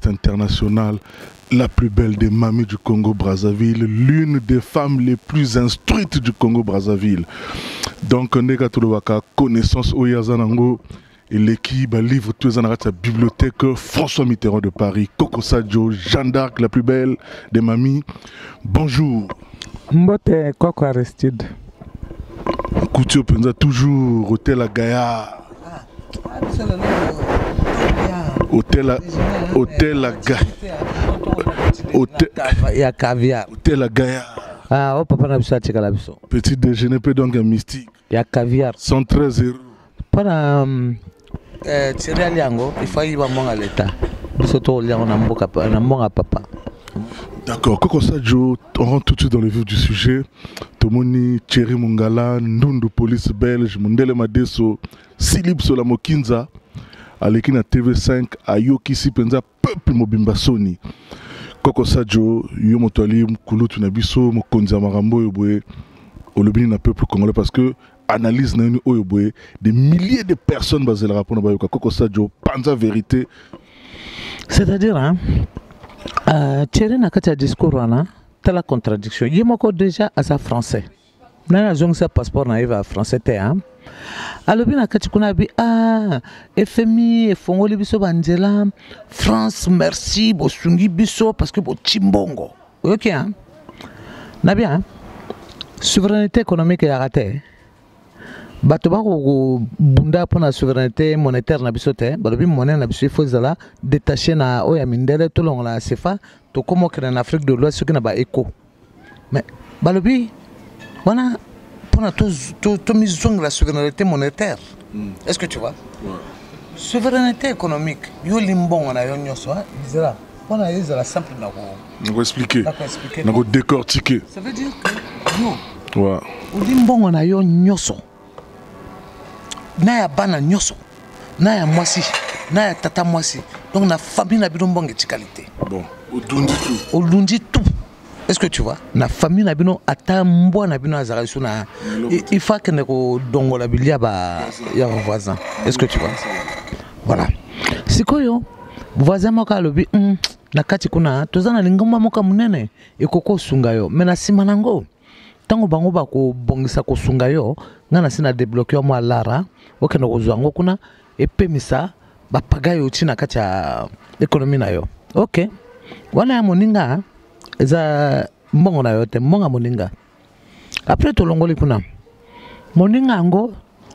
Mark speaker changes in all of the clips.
Speaker 1: internationale, la plus belle des mamies du Congo-Brazzaville, l'une des femmes les plus instruites du Congo-Brazzaville. Donc, nega tolobaka connaissance oyazanango et l'équipe livre tous les la bibliothèque François Mitterrand de Paris, Coco Sadio, Jeanne d'Arc, la plus belle des mamies. Bonjour.
Speaker 2: Mbote Coco Aristide.
Speaker 1: Couture Penza toujours hôtel à Gaïa. Hôtel à Gaïa.
Speaker 2: Il y a caviar.
Speaker 1: Hôtel à Gaïa.
Speaker 2: Ah, oh papa n'a pas la biso.
Speaker 1: Petit déjeuner peut donc un mystique.
Speaker 2: Il y a caviar.
Speaker 1: 113 €.
Speaker 2: Para céréales yango, il faut y avoir mon à l'état. Surtout là on a mon papa.
Speaker 1: D'accord, Coco Sadio, on rentre tout de suite dans le vif du sujet. Tomoni, Thierry Mongala, Ndundu Police Belge, Mundele Madeso, Silip Solamokinza, Alekina TV5, Ayoki Sipenza, Peuple Mobimba Soni. Coco Sadio, Yomotali, Mkulutu Nabiso, Mokonza Marambo Yoboe, Olobini na peuple congolais parce que analyse na une Oyoboe, des milliers de personnes basées le rapport na Coco Sadio, Panza vérité.
Speaker 2: C'est-à-dire, hein? Thierry n'a qu'à discours là, t'as la contradiction. Il y a déjà à sa français. N'a pas sa passeport naïve à français t'es hein. Alors bien qu'à tu connais FMI, Fongoli biso banjela, France merci, bosungi biso parce que bo chimbongo. Ok hein. N'a bien. Souveraineté économique est raté. Bato bako bunda pour la souveraineté monétaire na bisote balobi monnaie na biso faut zala détacher na oya mindele to long la CFA to comme que en Afrique de l'Ouest ce qui na ba éco mais balobi wana pour na to mise la souveraineté monétaire est-ce que tu vois souveraineté économique yo limbongo na yo nyoso bizela wana yeza la simple na ko
Speaker 1: on va expliquer na ko décortiquer
Speaker 2: ça veut dire que yo
Speaker 1: ouais
Speaker 2: limbongo na yo nyoso na ya bana nyoso na ya mwasi na ya tata mwasi donc na famille na bino mbonge qualité
Speaker 1: bon odundi tout
Speaker 2: est-ce que tu vois na famille na bino ata mbwa na bino azara suna il faut que neko dongola bilia ba ya voisin est-ce que tu vois voilà sikoyo voisin moko lobi na kati kuna tozana lingomba moko munene ekoko sunga yo mena simanango tango bango bako bongisa ko sunga yo ngana sina débloquer moi lara okenda kozwango kuna epemisa bapaga yo china kati ya économie na yo OK wana ya moninga eza mbongo na yo te mbonga moninga après to longoli kuna moninga ngo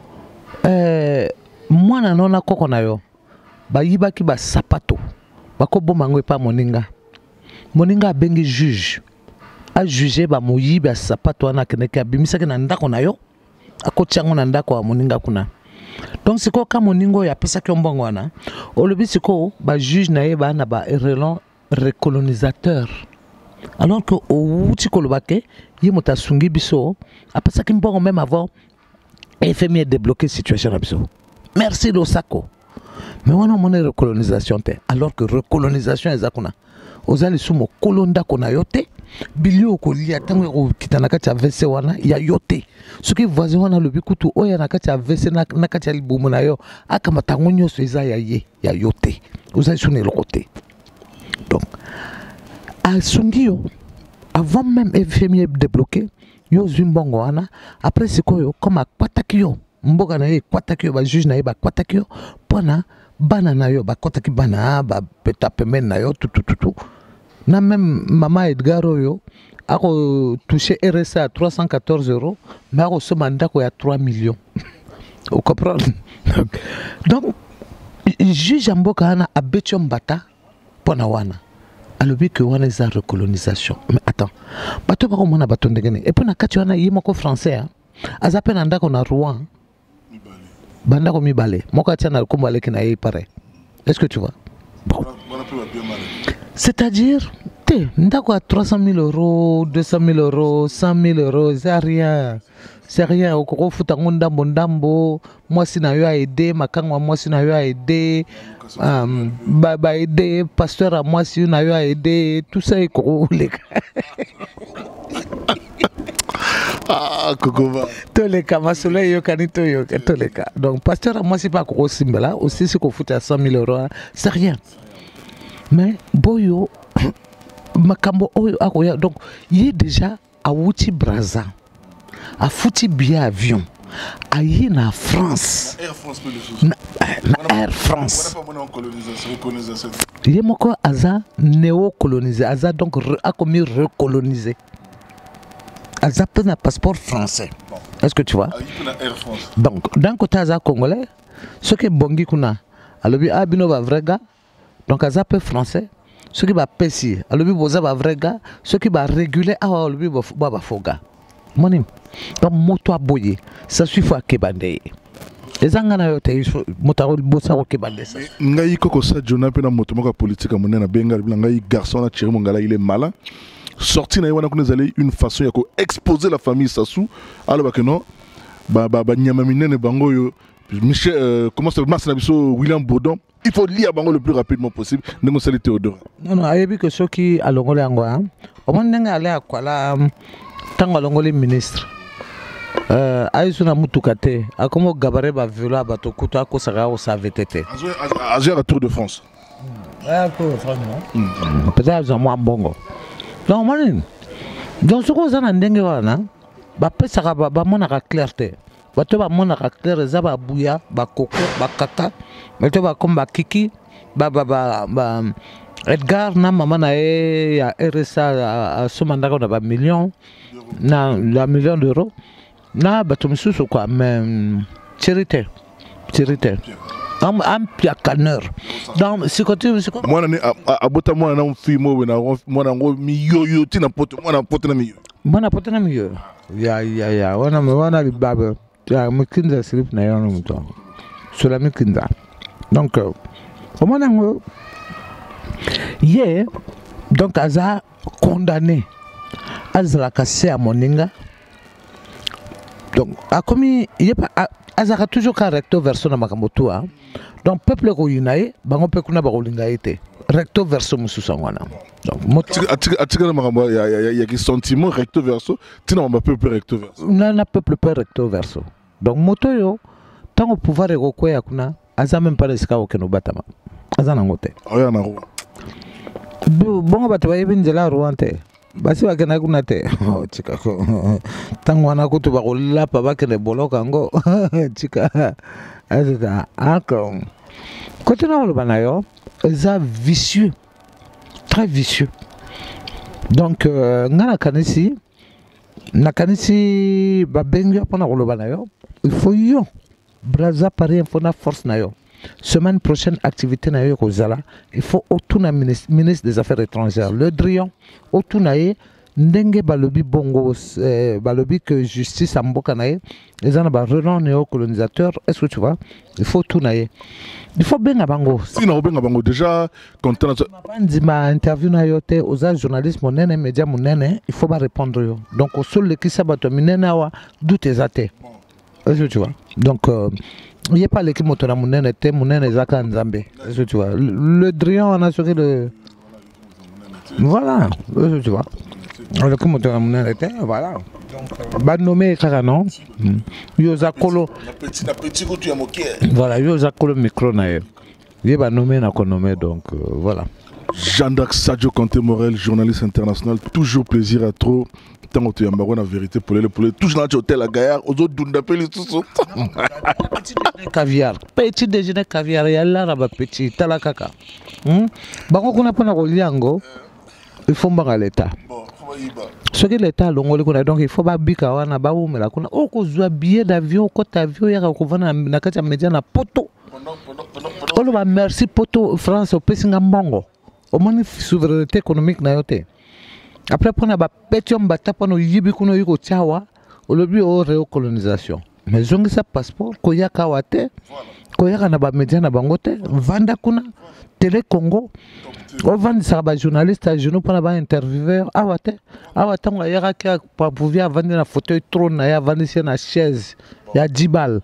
Speaker 2: mwana nona koko na yo bayibaki ba sapato bako bomango epa moninga bengi juge a jugé ba moyibi ba sapato wana keneka bimisaki na ndako na yo akotiango na ndako wa moninga kuna donc siko ka moningo ya pesa ki mbongo wana olobi siko ba juge na ye ba na ba relon recolonisateur alors que au wuti kolobake ye mota sungi biso apesa ki mbongo même avant FMI débloquer situation na biso merci Losako mais wana mona recolonisation te alors que recolonisation ezakuna ozali sumo kolonda kona yote bilio kolia tango ko kitana kati ya vese wana ya yote soki voisin wana lobi kutu oya na kati ya vese na kati ya libumu na yo akama tango nyoso eza ya ye ya yote ozali sune lokote donc a sungio avant même FMI débloquer yo zimbongo wana après sikoyo comme akwataki yo mboka na ye kwataki yo ba juge na ye ba kwataki yo pona bana na yo ba kwataki bana ba peta pemene na yo tout na même maman Edgar Oyo a touché RSA à 314 €, mais a reçu mandat à 3 millions. Vous comprenez? Donc, juge Mboka a béti mbata pour wana. Alors que wana est la recolonisation. Mais attends, bateau pas comme on a bateau de Guinée. Et puis na kati wana yimoko français. Azape nanda qu'on a Rouen. Banda ko mi balé. Moko tia na kombo aleki na ye pare. Est-ce que tu vois? Bon. C'est-à-dire, ndako à 300 000 €, 200 000 €, 100 000 €, c'est rien. C'est rien. Au koko futa ndambo, moi si na yo a aidé, makangwa moi si na yo a aidé, ba aidé, pasteur à moi si na yo a aidé, tout ça est koko les
Speaker 1: Ah, Kokova.
Speaker 2: Tous les cas, ma soleil yo kanito yo, tous les cas. Donc pasteur à moi si pas koko simbela, aussi si ko futa 100 000 €, c'est rien. mais boyo makambo oyo akoya donc il est déjà à Wuti Braza a fouti bien avion ayi na France
Speaker 1: Air France
Speaker 2: na Air France il est moko aza néo-colonisé aza donc a commis recolonisé aza peut un passeport français est-ce que tu vois donc d'un côté aza congolais ce qui est bongi kuna alobi abino ba vrai gars donc aza peu français ce qui va pesi alobi boza ba vrai gars ce qui va réguler awa alobi ba foga monim donc moto aboye ça suffit à kebande ezanga na yote moto bosa ko kebande ça
Speaker 1: ngai koko sa jona pe na moto moko politique monena benga ngai garçon na Thierry Mongala il est malin sorti na wana kuna zali une façon ya ko exposer la famille Sassou alors que non ba nyama minene bango yo Michel comment ça marche na biso William Baudon il faut lire bango le plus rapidement possible ndenge sali Théodore
Speaker 2: non ayebi que ceux qui alongole yango hein o mon ndenge ale akwala tango alongole ministre aisu na mutuka te akomo gabare ba viola bato kutu akosaka o savetete
Speaker 1: Azer à Tour de France
Speaker 2: Tour de France non peut-être za moi bongo donc manin donc ce qu'on a ndenge wana ba pesaka ba monaka clarté bato ba monaka clair za ba buya ba koko ba kaka bato ba komba kiki ba Edgar na mama na ya RSA somandaka na ba million na la million d'euros na bato misusu quoi mais charité am pia caneur donc si côté
Speaker 1: moi na abota moi na film moi na ngo miyoyo tina poto moi na poto na miyo
Speaker 2: ya wana baba ya mkinza slip na yono mto sur la mkinza donc au moins ngo yeah donc aza condamné azra cassé à moninga donc a commis il est pas azara toujours recto verso na makamboto hein donc peuple ko yunaye bango pe kuna ba kolinga ete recto verso mususangwana donc
Speaker 1: atika na makambo ya ki sentiment recto verso tina ma peuple recto verso
Speaker 2: na peuple pe recto verso donc moto yo tango pouvoir eko ya kuna aza même pas esika okeno batama aza na ngote
Speaker 1: oya na ro
Speaker 2: bongo bato ba yebinzela ruante basi bakena kuna te chika ko tango wana kutu ba kolapa bakene boloka ngo chika azita ako côté na lo banayo ça vicieux très vicieux donc ngana kanisi na kanisi ba bengi pona ko lo banayo il faut yo braza pari info na force na yo semaine prochaine activité na yo kozala il faut autour ministre des affaires étrangères le Drian autour na ye ndenge balobi bongo balobi que justice amboka na ye les ana ba renan néocolonisateur est-ce que tu vois il faut tout na ye il faut benga bango
Speaker 1: si na benga bango déjà content
Speaker 2: ma interview na yo te aux journalistes monene média monene il faut ba répondre yo donc au seul le qui sabato minena wa doute ezate est-ce que tu vois donc il n'y a pas l'équipe moto na monene te monene zaka nzambe est-ce que tu vois le Drian on a assuré le voilà est-ce que tu vois le comme moto na monene te voilà donc ba nommé kaka non yo zakolo
Speaker 1: na petit ko tu ya moké
Speaker 2: voilà yo zakolo micro na ye ye ba nommé na ko nommé donc voilà
Speaker 1: Jean-Dax Sadio Kanté Morel journaliste international toujours plaisir à trop tant que tu as la vérité pour les toujours dans l'hôtel à Gaillard aux autres dunda peli tout
Speaker 2: petit déjeuner caviar ya là là petit tala kaka bango kuna pona ko liango il faut mbanga l'état ce que l'état longoli kuna donc il faut ba bika wana ba umela kuna o ko zwa billet d'avion ko avion ya ko vana na kati ya media na poto on va merci poto France au pesinga mbongo au moins souveraineté économique na yote après pona ba petiom bata pona yibi kuno yiko chawa au lobby au récolonisation mais zongi sa passeport ko yaka wate ko yaka na ba media na bangote vanda kuna télé Congo o vandi sa ba journaliste à genoux pona ba intervieweur awate ngo yaka ka pa pouvoir vendre na fauteuil trône na ya vandi na chaise ya 10 balles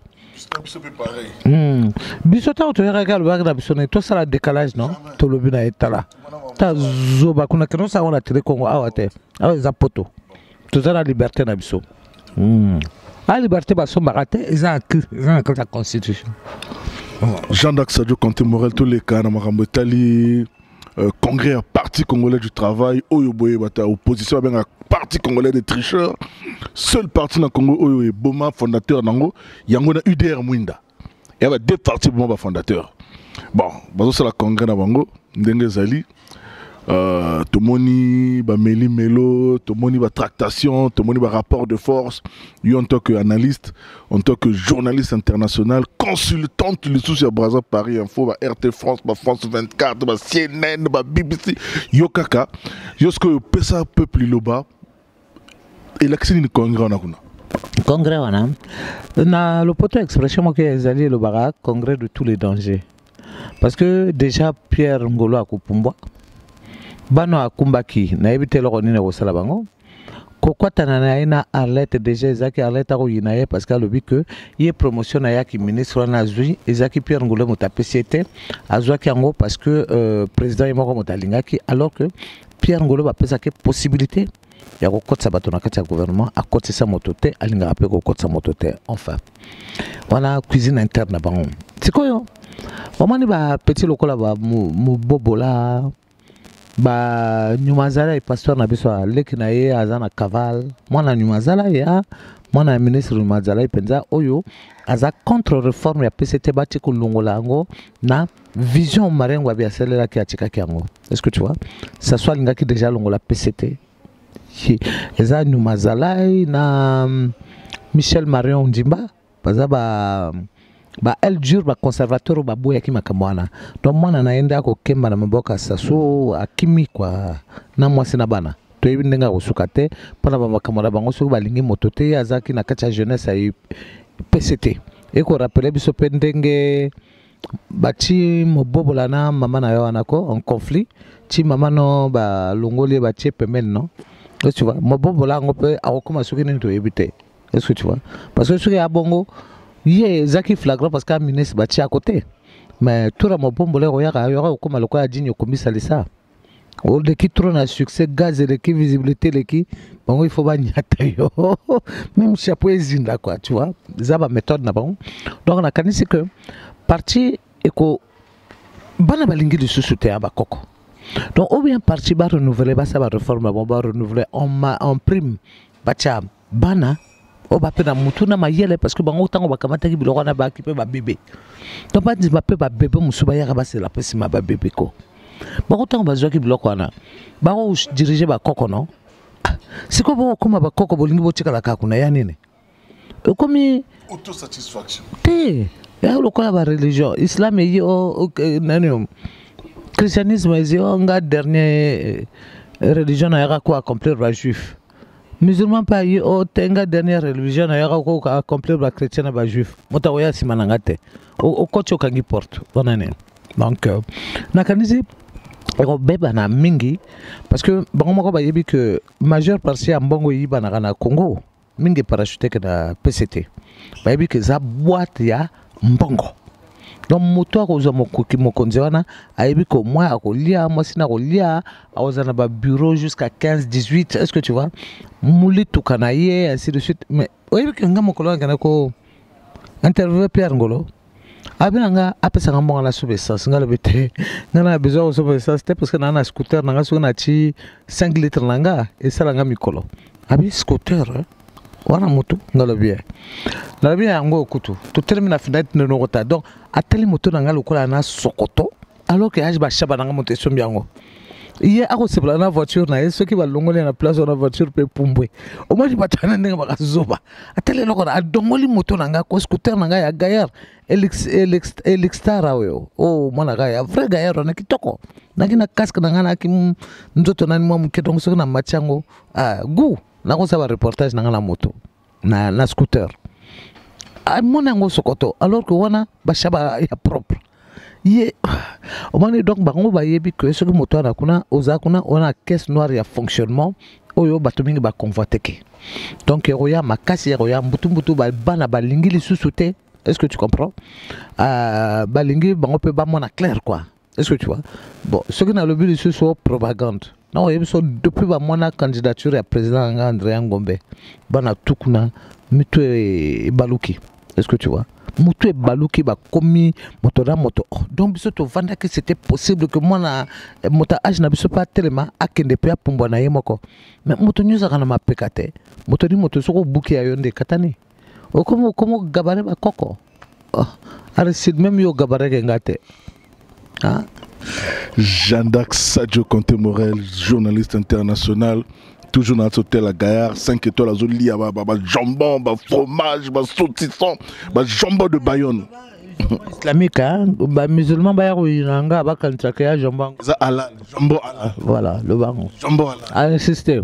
Speaker 2: bisota to yaka le bagna bisone to sala décalage non to lobi na etala ta zoba kuna keno sa on a télé Congo awate za poto to za la liberté na biso la liberté ba so marate za la constitution
Speaker 1: Jean-Dax Sadio Kanté Morel tous les cas na makambo tali congrès à Parti congolais du travail, Oyo Boye Bata, opposition à Parti congolais des tricheurs, seul parti dans le Congo, Oyo et Boma, fondateur Nango, Yango na UDR Mwinda. Il y avait deux partis Boma fondateurs. Bon, c'est la congrès na Bango, Ndenge Zali. Tomoni ba meli melo, tomoni ba tractation, tomoni ba rapport de force. Lui en tant qu'analyste, en tant que journaliste international, consultante le souci à Brazza Paris Info, ba RT France, ba France 24, ba CNN, ba BBC, Yokaka, jusque pesa peuple loba. Et l'accès du congrès on a kuna.
Speaker 2: Congrès on a. Na le poto expression que ezali le bara congrès de tous les dangers. Parce que déjà Pierre Ngolo a Kupumbwa bano akumbaki na ebite loko nini ko sala bango kokotana na ina Arlette déjà ezaki Arlette ko yinaye parce que lobi que y promotion na yaki ministre na zui ezaki Pierre Ngolo motapesiete azwaki yango parce que président yemoko motalingaki alors que Pierre Ngolo ba pesa ke possibilité ya ko kotsa bato na kati ya gouvernement a kotsa motote alinga pe ko kotsa motote enfin voilà cuisine interne na bango sikoyo omani ba petit lokola ba mu bobola ba nyumazala et pasteur na biso leki na ye azana kaval mwana nyumazala ya mwana ministre nyumazala ipenza oyo aza contre réforme ya PCT bati kulungola ngo na vision marengo ya selela ki atika yango. Est-ce que tu vois ça soit linga ki déjà longola PCT eza nyumazala na Michel Marion Ndimba baza ba el jure ba conservateur ba boya ki makamwana donc mwana naenda ko kemba na maboka saso akimi kwa na mwasi na bana to yebi ndenga ko sukate pona ba makamwana bango so ba lingi motote azaki na kacha jeunesse ay PCT e ko rappeler biso pendenge bati mobobola na mama na yo anako en conflit ti mama no ba longoli ba tie pemel no tu vois mobobola ngo pe akoma suki ni to yebite est-ce que tu vois parce que suki abongo ye zaki flagrant parce que ministre bati à côté mais tout le monde bombolé royaka yora comme le quoi digne comme ça les ça au de qui trône à succès gaz et de qui visibilité les qui bon il faut pas nyata yo même chapeau zinda quoi tu vois ça va méthode na bon donc on a canisi que parti éco bana balingi de sous-souter à bakoko donc ou bien parti va renouveler va ça va réforme va renouveler en prime bacha bana o ba pena mutuna mayele parce que bango tango bakamata ki biloko na ba ki pe ba bébé donc pas dire ba pe ba bébé musuba ya ba c'est la pesi ma ba bébé ko bango tango ba zwa ki biloko na bango diriger ba koko non c'est quoi comme ba koko bolingi bo tika la kakuna ya nini comme
Speaker 1: autosatisfaction
Speaker 2: ya lokola ba religion islam yi o nani christianisme yi o nga dernier religion na ya ko accomplir ba juif musulman pas y au tenga dernière religion na yaka ko accomplir ba chrétien na ba juif mota oya simananga te o kocho kangi porte bonane donc na kanisi ko beba na mingi parce que bango mako ba yebi que majeure partie ya mbongo yiba na Congo mingi parachute que na PCT ba yebi que za boîte ya mbongo donc moto akoza mokonzi wana ayebi ko moi akolia moi sina kolia akozana ba bureau jusqu'à 15-18 est-ce que tu vois mouli tukanaye ainsi de suite mais oyebi ke nga mokolo ngana ko interview Pierre Ngolo abinanga apesa ngambonga la subessence ngalo bete ngana besoin de subessence c'était parce que na scooter nanga so na chi 5 litres nanga et ça nga mikolo abi scooter wana moto ngalo bien la bien yango kutu to termine la fenêtre no ngota donc ateli moto nanga lokola na sokoto alors que age ba shaba nanga moto sombi yango iye ako sebla na voiture na ceux qui va longole na place na voiture pe pumbwe o mo batana ndenge bakazoba ateli lokona adongoli moto nanga ko scooter nanga ya gaillard elixstar ayo oh mona gaya vrai gaillard na kitoko na kina casque nanga na kim nzoto nani mo mketongo so na machango gu na ko saba reportage nanga na moto na scooter mona ngo sokoto alors que wana ba shaba ya propre ye omani donc bango ba yebi que ce que moto na kuna ozakuna ona caisse noire ya fonctionnement oyo bato mingi ba convoiter donc roya makasi roya mbutu ba bana ba lingi li sous-souté est-ce que tu comprends ba lingi bango pe ba mona clair quoi est-ce que tu vois bon ce que na le but c'est soit propagande non yebi so depuis ba mona candidature ya président André Ngombe bana tukuna mitwe baluki Est-ce que tu vois? Moto et baluki ba komi moto na moto. Donc biso to vanda que c'était possible que moi na moto âge na biso pas tellement akende pe apumba na yemoko. Mais moto nyuza kana mapekate. Moto ni moto soko buki ya yonde katani. O como gabare ba koko. Aristide même yo gabare ngate. Hein?
Speaker 1: Jeanne d'Arc Sadio Conté Morel, journaliste international. Toujours dans l'hôtel à Gaillard, 5 étoiles à Zoli, jambon, fromage, saucisson, jambon de Bayonne.
Speaker 2: Islamique, hein? Musulman, Bayarouinanga, Bakantakaya, jambon.
Speaker 1: Halal, jambon halal.
Speaker 2: Voilà, le baron.
Speaker 1: Jambon halal.
Speaker 2: À insister.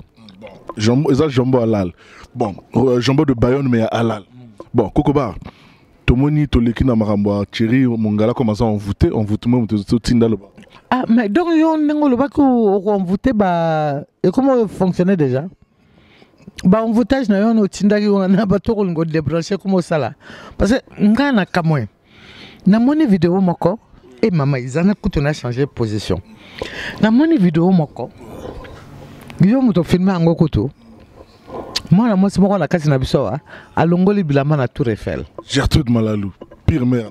Speaker 1: Jambon halal. Bon, jambon de Bayonne, mais halal. Bon, Kokobar, Tomoni, Tolekina Maramba, Thierry, Mongala, comment ça, on votait même, tout Tinda le bar.
Speaker 2: Ah, mais donc, on le bac on votait, et comment fonctionnait déjà? On votait, on a Tindagi, on a bateau, on a débranché comme ça là. Parce que, on a kamoué. Dans mon vidéo, moko, et maman, ils ont changé de position. Dans mon vidéo, moko, ils ont filmé en Gokuto. Moi, c'est moi, la casse n'a à Longoli Bilama na Tour Eiffel.
Speaker 1: Gertrude Malalou, pire mère.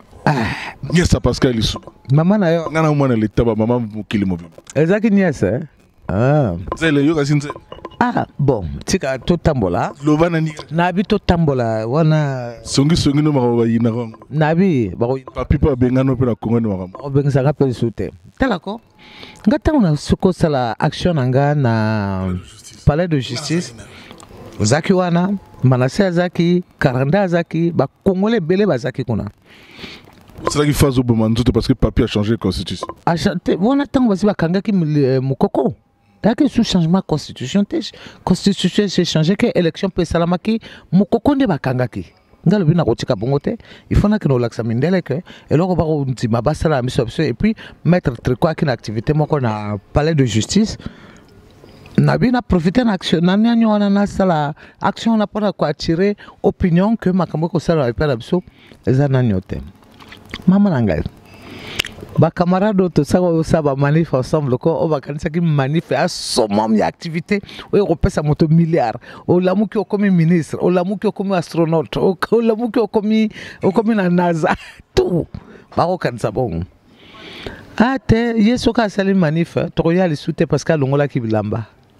Speaker 1: Nièce Pascal Issou.
Speaker 2: Maman na yo.
Speaker 1: Ngana mwana le taba maman mukili mobile.
Speaker 2: Ezaki nièce hein. Ah.
Speaker 1: Zele yo kasinze.
Speaker 2: Ah bon, tika to tambola.
Speaker 1: Lovana ni.
Speaker 2: Nabi to tambola wana.
Speaker 1: Songi no mako yina ko.
Speaker 2: Nabi bako.
Speaker 1: Papi pa bengano pe na Congo no mako.
Speaker 2: O benga sanga pe sute. Telako. Ngata una suko sala action nga na palais de justice. Zaki wana, Manasseh Zaki, Karanda Zaki, ba Congolais belé ba Zaki kuna.
Speaker 1: C'est là qu'il faut Zobomanzoto parce que papier a changé de constitution.
Speaker 2: A chanté, on attend aussi bakanga ki mukoko. Dake sous changement constitution s'est changé que élection pe salamaki mukoko nde bakanga ki. Ngalo bina kotika bongote, il faut na que nous l'examiner que et là on va on ma basala mission et puis mettre tricot qui une activité moko na palais de justice. Nabi na profité en action nani na sala action na pour attirer opinion que makambo ko sala pa biso ezana nyote. Mama nangai. Ba camarade to ça ba manif ensemble ko o ba kanisa ki manif a somam ya activité o repesa moto milliard o lamu ki o comme ministre o lamu ki o comme astronaute o lamu ki o comme na NASA tout ba ko kanisa bon. Ate yeso ka sali manif to ya li soute parce que longola ki bilamba.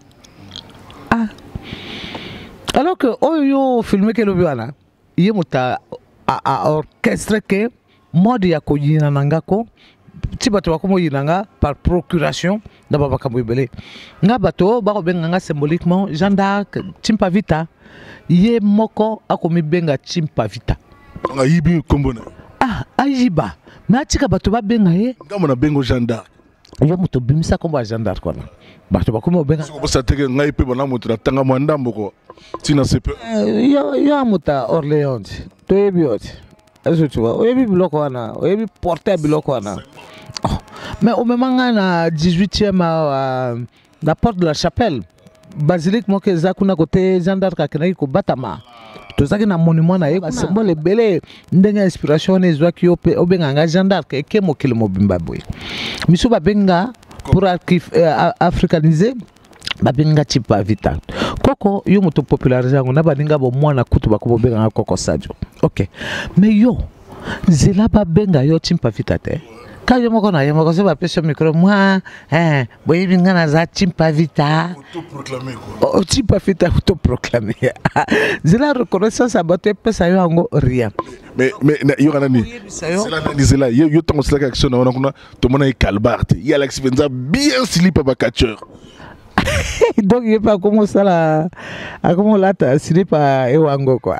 Speaker 2: Ah. Alors que oyo filmé que le biana yé muta a orchestre que mode ya ko yina nangako ti bato bakomo yinanga par procuration na baba kamwebele nga bato ba ko benga symboliquement Jeanne d'Arc Chimpa Vita ye moko akomi benga Chimpa Vita
Speaker 1: nga yibi kombona
Speaker 2: ayiba na tika bato ba benga ye
Speaker 1: ngamo na bengo Jeanne d'Arc
Speaker 2: yo muto bimisa komba Jeanne d'Arc kona bato bakomo benga
Speaker 1: ko sa teke ngai pe bana muto na tanga mwandambo ko tina sepe
Speaker 2: yo muta Orléans to yebioti. Est-ce que tu vois? Oyebi biloko wana, oyebi porter biloko wana. Mais au même moment na 18e la porte de la chapelle, basilique mo ke zakuna côté Jeanne d'Arc akena ko batama. To zaki na monument na yeba symbole belé ndenga inspiration ne zwaki ope obenga nga Jeanne d'Arc ke mo kilimo bimbabwe. Miso ba benga pour africaniser ba benga Chimpa Vita. Koko yo moto populariser ngo na baninga bo mwana kutu bakobo benga Koko Sadio. OK. Mais yo zela ba benga yo Chimpa Vita te. Ka yo moko na yo moko se ba pesa micro moi boye binga na za Chimpa Vita.
Speaker 1: Autoproclamé quoi.
Speaker 2: Chimpa Vita autoproclamé. Zela reconnaissance abato pesa yo ngo rien.
Speaker 1: Mais yo kana ni. C'est là yo tango c'est la action na wana kuna to mona calbarte. Il y a l'expérience bien slip ba catcheur.
Speaker 2: Donc il pas comment ça là comment là tu n'est pas ewango quoi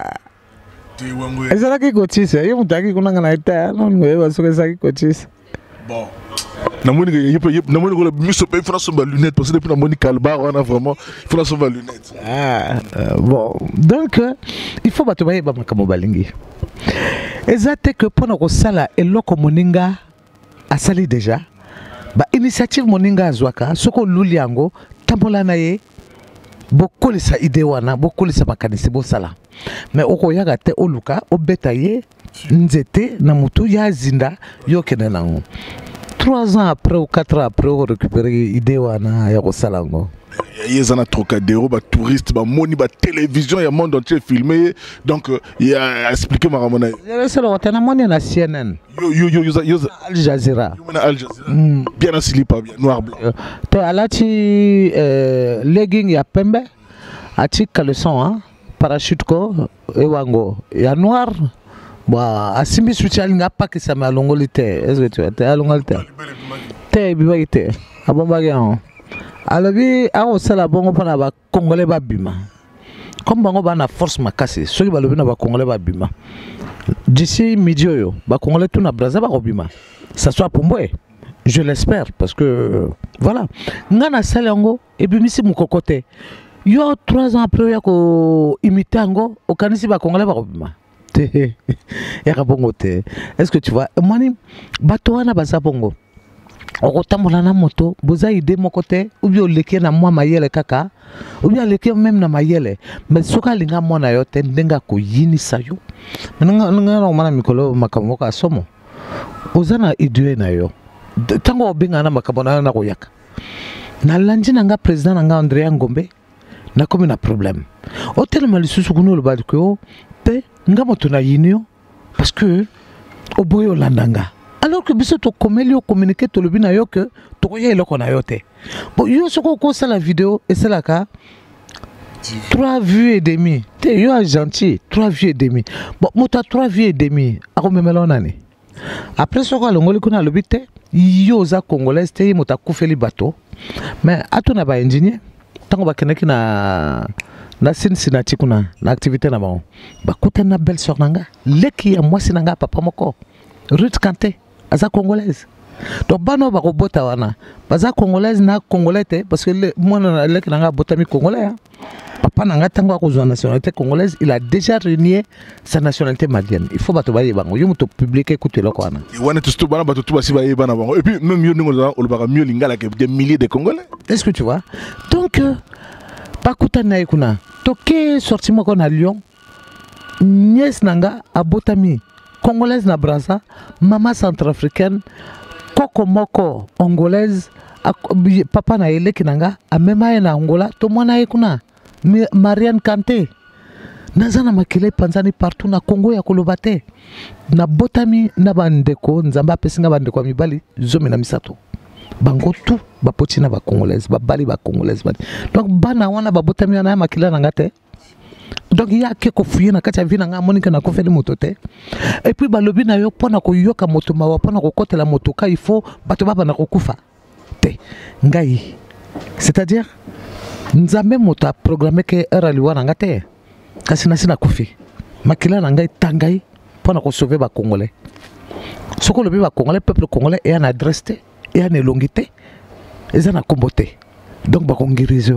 Speaker 2: et ça là qui cotiche il mutaki kuna ngana ita non ngwe so que ça qui cotiche
Speaker 1: bon na moni na moni ko la miso pe fera somba lunette parce que depuis na moni calbar on a vraiment fera somba lunette
Speaker 2: bon donc il faut battre ba makamo balingi exacte que pour ko sala eloko moninga asali déjà ba initiative moninga azwaka soko luliango tambola na ye bokolisa ide wana bokolisa makanisi bosala mais okoyaga te oluka obeta ye nzete na mutu ya zinda yokene nango 3 ans après ou 4 ans après on récupérer ide wana ya kosala ngo
Speaker 1: Ils ont un Trocadéro, bah touriste, bah moni, bah télévision, il y a monde entier filmé. Donc il a expliqué ma ramona.
Speaker 2: C'est le retour à la CNN. Al Jazeera.
Speaker 1: Al Jazeera. Bien assis, pas bien noir blanc.
Speaker 2: Tu as là tu legging ya pembe, ati caleçon hein, parachute ko, ewango, ya noir. Bah, à Simbi Souchal n'a pas que ça m'a longolité. Est-ce que tu vois? T'es à longolité. T'es bibagité. À bon bagage. Alors, oui, à on s'est la bonne pour la Congolais babima. Comme bango bana force ma cassé. Ceux qui va le venir à Congolais babima. D'ici midi yo, ba Congolais tout na braza ba robima. Ça soit pour moi. Je l'espère parce que voilà. Ngana salango et puis misi mukokote. Yo 3 ans après ya ko imiter ngo au kanisi ba Congolais ba robima. Est-ce que tu vois? Mani bato wana baza bongo. Okotambola na moto, boza ide mon côté, ou bien leke na moi mayele kaka, ou bien leke même na mayele. Mais soka linga mona yo te ndenga ko yini sayo. Nga na mana mikolo makamoka somo. Ozana idue na yo. Tango obinga na makabona na koyaka. Na lanji nga président nga Andrea Ngombe na komi na problème. Hotel malisusu kuno lo badiko pe nga moto na yinio parce que oboyo landanga. Alors que biso to komelio communiquer to lobina yo que to ye eloko na yo te. Bon yo soko ko ça la vidéo et c'est là ka 3 vues et demi. Te yo gentil 3 vues et demi. Bon mota 3 vues et demi ako memelo nani. Après soko longoli kuna lobite yo za congolaise te mota kufeli bato. Mais atuna ba engineer tango ba keneki na Cincinnati kuna na activité na bon. Ba kuta na belle sœur nanga. Leki ya mwasi nanga papa moko. Ruth Kanté aza congolaise. Donc bano ba robota wana. Baza congolaise na congolais parce que moi na leki nanga botami congolais. Papa nanga tango akozwa nationalité congolaise, il a déjà renié sa nationalité malienne. Il faut bato ba yebango. Yo muto publier écouter loko wana.
Speaker 1: Et wana tout bana bato tout basi ba yebana bango. Et puis même yo ningo on ba mieux lingala que des milliers de congolais.
Speaker 2: Est-ce que tu vois? Donc Bakuta na ikuna. Toke sorti moko na Lyon. Nièce nanga abotami congolaise na Brazza, maman centrafricaine, koko moko angolaise, papa na eleki nanga, a mema na Angola, to mwana ikuna. Marianne Kanté. Nazana makile panzani partout na Congo ya kolobate. Na botami na bandeko, nzamba pesinga bandeko mibali, zomi na misato. Bango tout ba potina ba congolaise ba bali ba congolaise ba. Donc bana wana ba botami na makila na ngate. Donc il y a quelque fouiller na kati vi na nga monika na ko feli motote. Et puis ba lobi na yo pona ko yoka moto mawa pona ko kotela motoka il faut bato baba na ko kufa. Te ngai. C'est-à-dire nzambe moto a programmé que era liwa na ngate. Kasi na sina kufi. Makila na ngai tangai pona ko sauver ba congolais. Soko lobi ba congolais peuple congolais et en adresse te. Et en élongité, ils en ont combattu. Donc, ils ont guéri.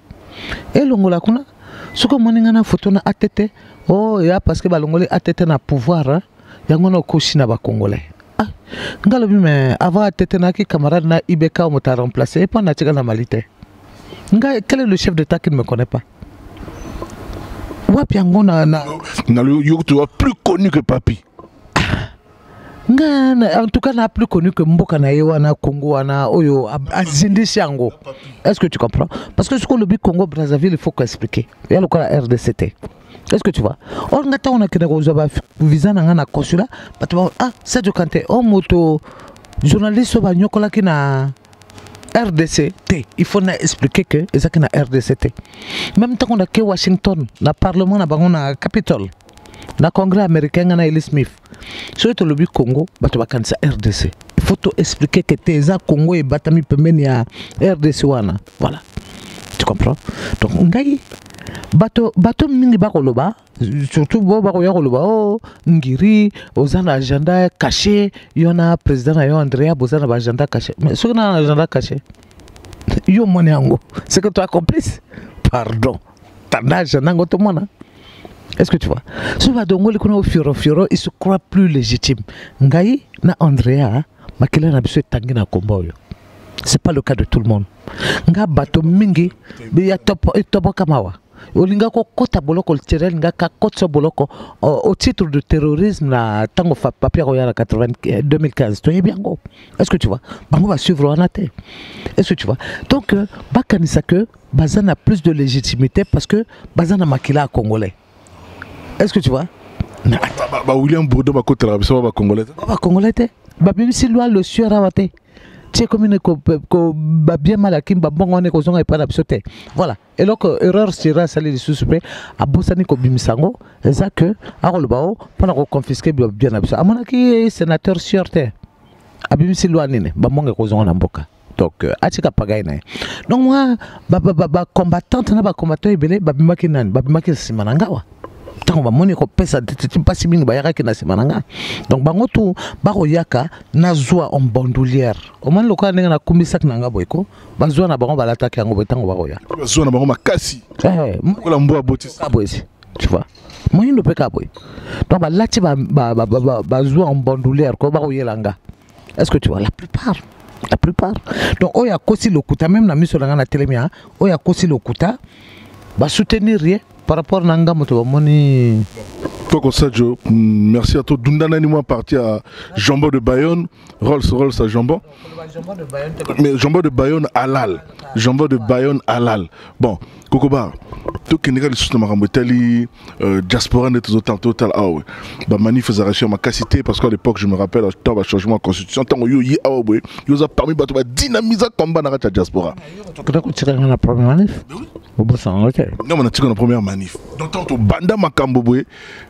Speaker 2: Et l'ongola kuna, ce que mon ingana photo na ATT, oh, ya parce que l'ongolais ATT na pouvoir, ya ngono koshi na ba congolais. Ah, ngalobi mais avant ATT na ki camarade na Ibeka on t'a remplacé et pas na tika na Malité. Nga quel est le chef d'État qui ne me connaît pas? Wapi ngona na
Speaker 1: yo tu es plus connu que Papi.
Speaker 2: En tout cas, n'a plus connu que Mboka na Yewana, Congo, wana, Oyo, Azindishango. Est-ce que tu comprends? Parce que ce qu'on le dit Congo, Brazzaville, il faut expliquer. Il y a le cas la RDCT. Est-ce que tu vois? Or, on a un visa dans un consulat. Ah, c'est du Kanté. Oh, moto, journaliste, qui na RDCT. Il faut expliquer que c'est na RDCT. Même temps qu'on a que Washington, le Parlement, na Capitole. Na Congrès américain na Ellis Smith. Sur le lobby Congo, bato bakanisa RDC. Il faut tout expliquer que Teza Congo et batami pemeni à RDC wana. Voilà. Tu comprends? Donc ngai bato mingi bakoloba, surtout bo bakoya koloba oh ngiri ozana agenda caché, yona président na yo Andrea bozana ba agenda caché. Mais ce que na agenda caché. Yo moni yango. C'est que tu as compris? Pardon. T'as agenda ngo to mona. Est-ce que tu vois? Ce Vadongo, il se croit plus légitime. Ngai na Andrea, makila na biso tangi na komboyo. C'est pas le cas de tout le monde. Nga bato mingi, ya topo kamawa. olinga ko kota boloko tirel nga ka kotso boloko au titre de terrorisme na tango fa papier royal 2015 to yebiango. Est-ce que tu vois? Bango va suivre en athée. Est-ce que tu vois? Donc bakanisa que Bazan a plus de légitimité parce que Bazan a makila congolais. Est-ce que tu vois?
Speaker 1: William Bourdon va côté la biso ba congolais.
Speaker 2: Ba congolais te. Ba bimisi loi le sur rawate. C'est comme une bien mal à Kim Babon, on est causant et pas d'absoté. Voilà. Et donc, erreur sera salée de sous-supré à Bossani Kobimisango, et ça que, à Rolbao, pendant qu'on confisque bien absoté. À mon avis, sénateur sur terre. Abimisi Loanine, Babon et causant en Amboka. Donc, Achika Pagaine. Donc, moi, combattante, n'a pas combattant et belé, Babimaki Nan, Babimaki Simanangawa. Tant que moni ko pesa pas si mingi bayaka na semananga donc bango tu bako yaka nazwa en bandoulière o man loka nenga na kumisa nanga boyko bazwa na bango balataki yango botango bako ya
Speaker 1: bazwa na bango makasi ko la mboa botis
Speaker 2: kaboisi tu vois moi ne peut pas boy donc balati bazwa en bandoulière ko bako yelanga. Est-ce que tu vois la plupart donc oya kosi lokuta même na miso langa na telemia oya kosi lokuta ba soutenir rien par rapport à Nanga Motomoni.
Speaker 1: Coco Sadio, merci à toi. Dundana ni moi parti à Jambon de Bayonne, Rolls à Jambon. Mais Jambon de Bayonne halal. Jambon de Bayonne halal. Bon, Coco Bar, tout qui n'est pas le soutien Marambotali, diaspora n'est autant total. Ah ouais. Bah manif faisait arracher ma cassité parce qu'à l'époque je me rappelle, temps changement de constitution, tant que yo ah ouais, yo a permis de dynamiser combat dans la diaspora.
Speaker 2: Tu as tiré la première manif?
Speaker 1: Non, on a tiré la première manif. Donc tant que banda Makambobwe.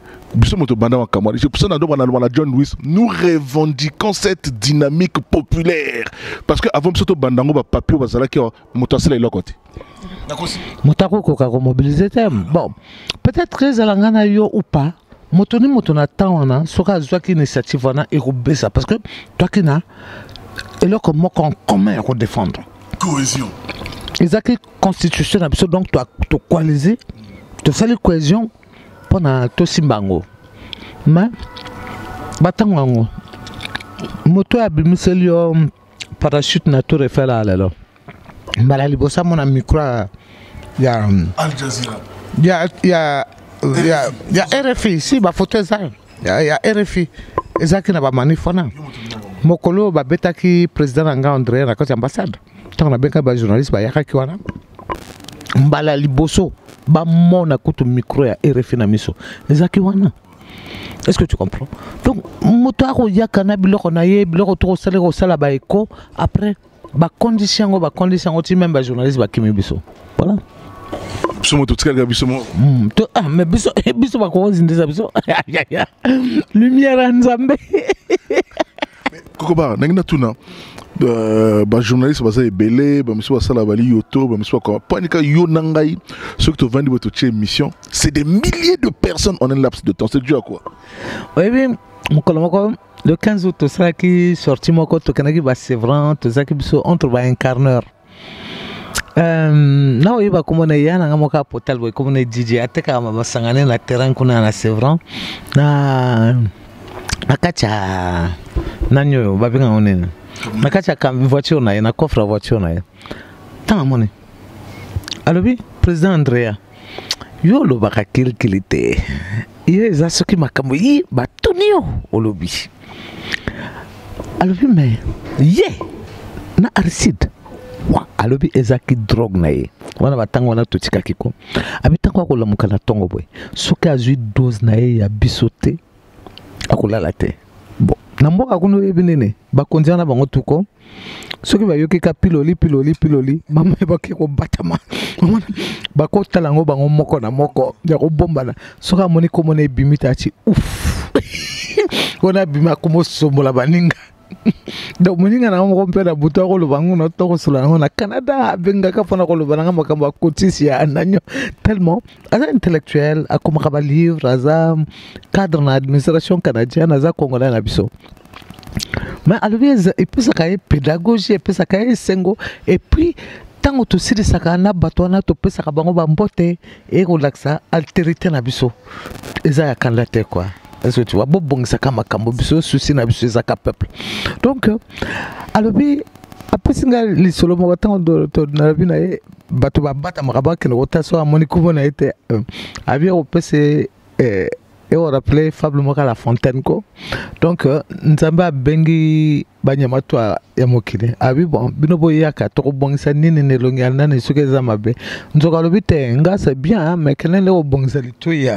Speaker 1: John Louis, nous revendiquons cette dynamique populaire. Parce que avant que bandango ba papier bazala ki motasela ilo côté.
Speaker 2: Motako ko mobiliser bon, peut-être que zalangana yo ou pas. Motoni motona tawana soka zwaki initiative wana et ça parce que toi qui na et là comme en commun à défendre.
Speaker 1: Cohésion.
Speaker 2: Ezaki constitution donc toi to coaliser, te faire la cohésion. Na to simbango mais batango moto abimiseli yo parachute na to refela lelo mbala libosa mona micro ya
Speaker 1: Al Jazeera
Speaker 2: ya RFI si ba photo za ya RFI ezaki na ba manifona mokolo ba betaki président nga André na côté ambassade tant na benka ba journaliste ba yakaki wana mbala liboso ba mona kutu micro ya RFI na miso ezaki wana. Est-ce que tu comprends? Donc moto ako yaka na biloko na ye biloko to sala ba eko après ba condition ti même ba journaliste ba kimi biso voilà
Speaker 1: biso moto tika biso mo
Speaker 2: mais biso ba ko zindiza biso lumière nzambe
Speaker 1: Coco Bar nangina tuna ba journaliste baza ebele ba monsieur basala bali yoto ba monsieur quoi panika yo nangai ceux qui te vendent votre émission c'est des milliers de personnes en un laps de temps c'est dû à quoi?
Speaker 2: Oui mon collègue le 15 août ça qui sorti moko to kanaki ba c'est vrai to ça qui biso entre ba incarneur na oyiba komona yana nga moka portal boy komona DJ ateka mama sangane na terrain kuna na c'est vrai na akacha nanyo babinga onene nakacha kam voiture na coffre voiture na tant money alobi président Andrea yo lo baka kilité ye za soki makambo yi batonio olobi alobi mais ye na arcide wa alobi ezaki drogue na ye wana batango wana totika kiko abitango ko lamuka na tongo boy soki azui dose na ye ya bisote akolala te bon na mboka kuno ebinene bakondiana bango tuko soki bayoki ka piloli mama baki ko batama bako talango bango moko na moko ya ko bombana soka moni ko mona ebimita ci ouf ona bima ko sombola baninga donc moninga na ngo mpela buto ko lo bango no to ko sula na Canada benga ka fona ko lo bananga makamba kotisi ya nanyo tellement aza intellectuel akoma ba livre aza cadre na administration canadienne aza congolais na biso mais alors et puis ça cahier pédagogie et puis ça cahier sengo et puis tant que tu sais ça kana batona to pesa ka bango ba mbote et relaxa altérité na biso eza ya kanlate quoi. Est-ce que tu vois bon ça kama kambo biso souci na biso eza ka peuple donc alors apesinga lisolo moko ntango nalobi na ye bato babatamaka bakende kotaso amoni kubo na ye te abi akopesa eorapele fable moko la fontaine ko donc nzambe abengi banyama to ya mokili abi bon bino boyaka tokobongisa nini nelongi ya nani soki eza mabe nzoka alobi te nga c'est bien mais kenele kobongisa litoi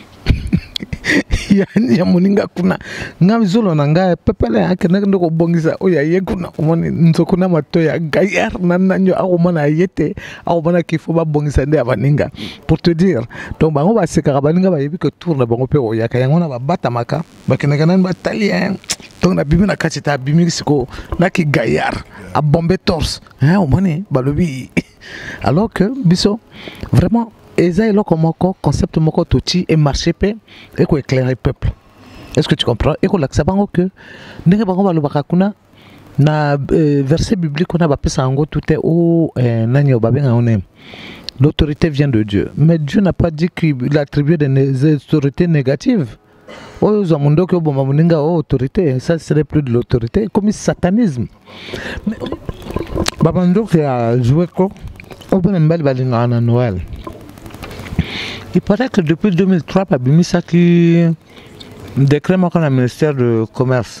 Speaker 2: ya moninga kuna nga zolo na nga pepele akende ndo kobongisa oya ye kuna omoni nzokuna mato ya gayar nananyo akomona yete akomona kifo babongisa nde abaninga pour te dire donc bango basekaka baninga bayebi que tourne bango pe oyaka yango na babatamaka bakendaka nani batalien donc na bimi na kati ta bimi siko naki gayar a bombe torse omoni balobi alors que biso vraiment eza eloko moko concept moko toti et marché pe et ko éclairer peuple. Est-ce que tu comprends? Et ko laksa bango que ndenge bango balobaka kuna na verset biblique on a bapesa ngo tout est o nani obabenga onem. L'autorité vient de Dieu. Mais Dieu n'a pas dit qu'il attribuait des autorités négatives. Oh zamundo ko bomba muninga autorité, ça serait plus de l'autorité comme satanisme. Mais babando qui a joué ko au bon mbali balinga na Noël. Il paraît que depuis 2003, Babimisa qui décret encore le ministère du Commerce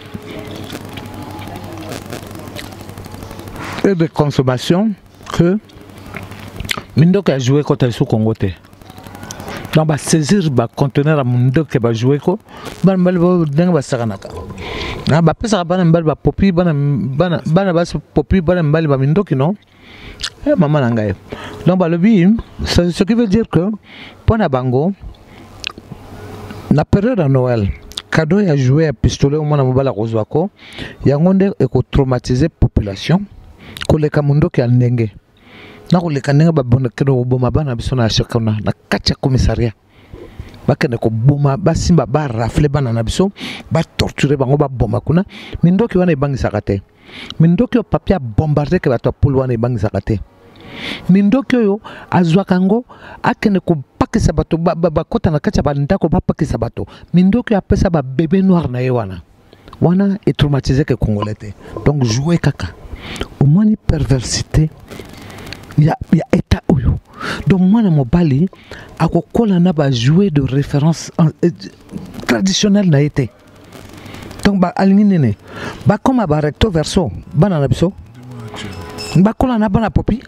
Speaker 2: et de Consommation que Mindok a joué quand elle est sous Congo. Donc, va saisir le conteneur à Mindok qui va jouer quoi, va saranaka. Va passer à Banambal, va popi, Banabas popi, Banambal, va Mindok, non? Maman Nangaye. Donc, ce qui veut dire que, pour Nabango, la période de Noël, cadeau a joué à pistolet au moins à Mobala Roswako, il y a un traumatisé la population, que les Kamundo qui a n'engue. Na ko le kanenga ba bonda kedo boma bana bisona shakana na kacha commissariat. Bakene ko boma basimba ba rafle bana na biso ba torturer bango ba bomba kuna mindoki wana ibangi sakate. Mindoki o papier bombarder ke bato polo wana ibangi sakate. Mindoki yo azwakango akene ko pakisa bato ba kota na kacha ba ndako ba pakisa bato. Mindoki apesa ba bébé noir na yewana. Wana est traumatisé que congolais. Donc jouer kaka. Au moins une perversité. Il y a état oyo. Donc moi na mobali akokola na ba jouer de référence traditionnelle na été. Donc ba alinine ba comme ba recto verso bana na biso. Ba kola na bana popi.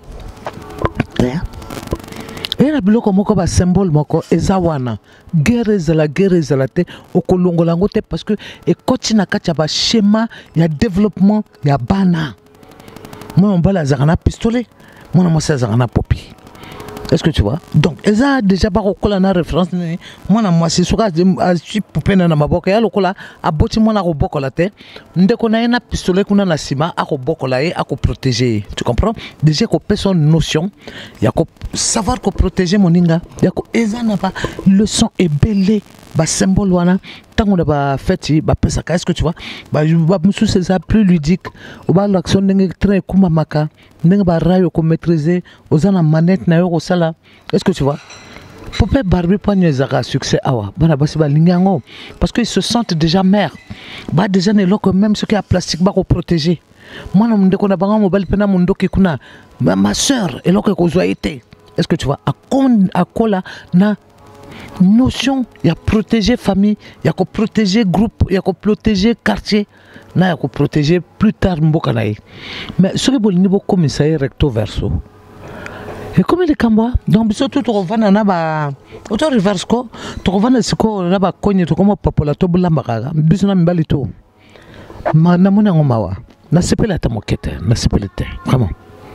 Speaker 2: Et la biloko moko ba symbole moko ezawana guerre ezala te okolongola ngo te parce que e kotina kacha ba schéma ya développement ya bana. Moi on bala zakana pistolet. Moi, je suis un popi. Est-ce que tu vois? Donc, ils ont déjà pas de référence. Moi, je suis poupée dans ma boca. Et là, à boti moi na roboko la te. Ndeko na ena pistolet kuna na sima a roboko la e a ko protéger. Tu comprends? Déjà qu'on peut son notion, il y a savoir qu'on protéger moninga. Il y a eza na ba leçon et belé ba symbole wana. Tant on a ba fêti ba pesaka. Est-ce que tu vois? Ba musu c'est ça plus ludique. Ou ba l'action ndenge très kuma maka. Ndenge ba rayo ko maîtriser. Ozana manette na yo ko sala. Est-ce que tu vois? Pourquoi Barbie pas un succès awa bana basi ba lingango parce qu'ils se sentent déjà mères ba déjà ne loko même ce qui a plastique ba ko protéger moi na ndeko na banga mobile pena mundoki kuna ma sœur et loko ko zoité. Est-ce que tu vois à kola na notion il y a protéger famille il y a ko protéger groupe il y a ko protéger quartier na il y a ko protéger plus tard mboka na mais ce que bolingi bo commissariat recto verso. Et comme il est Kamboa, donc surtout tu reviens à Naba, tu reverses quoi, tu reviens à ce qu'on a pas connu, tu commences pas pour la tobe lambaraga, bisous n'ambalito. Ma namona ngomawa, na sepela ta moquette, na sepelete, vraiment.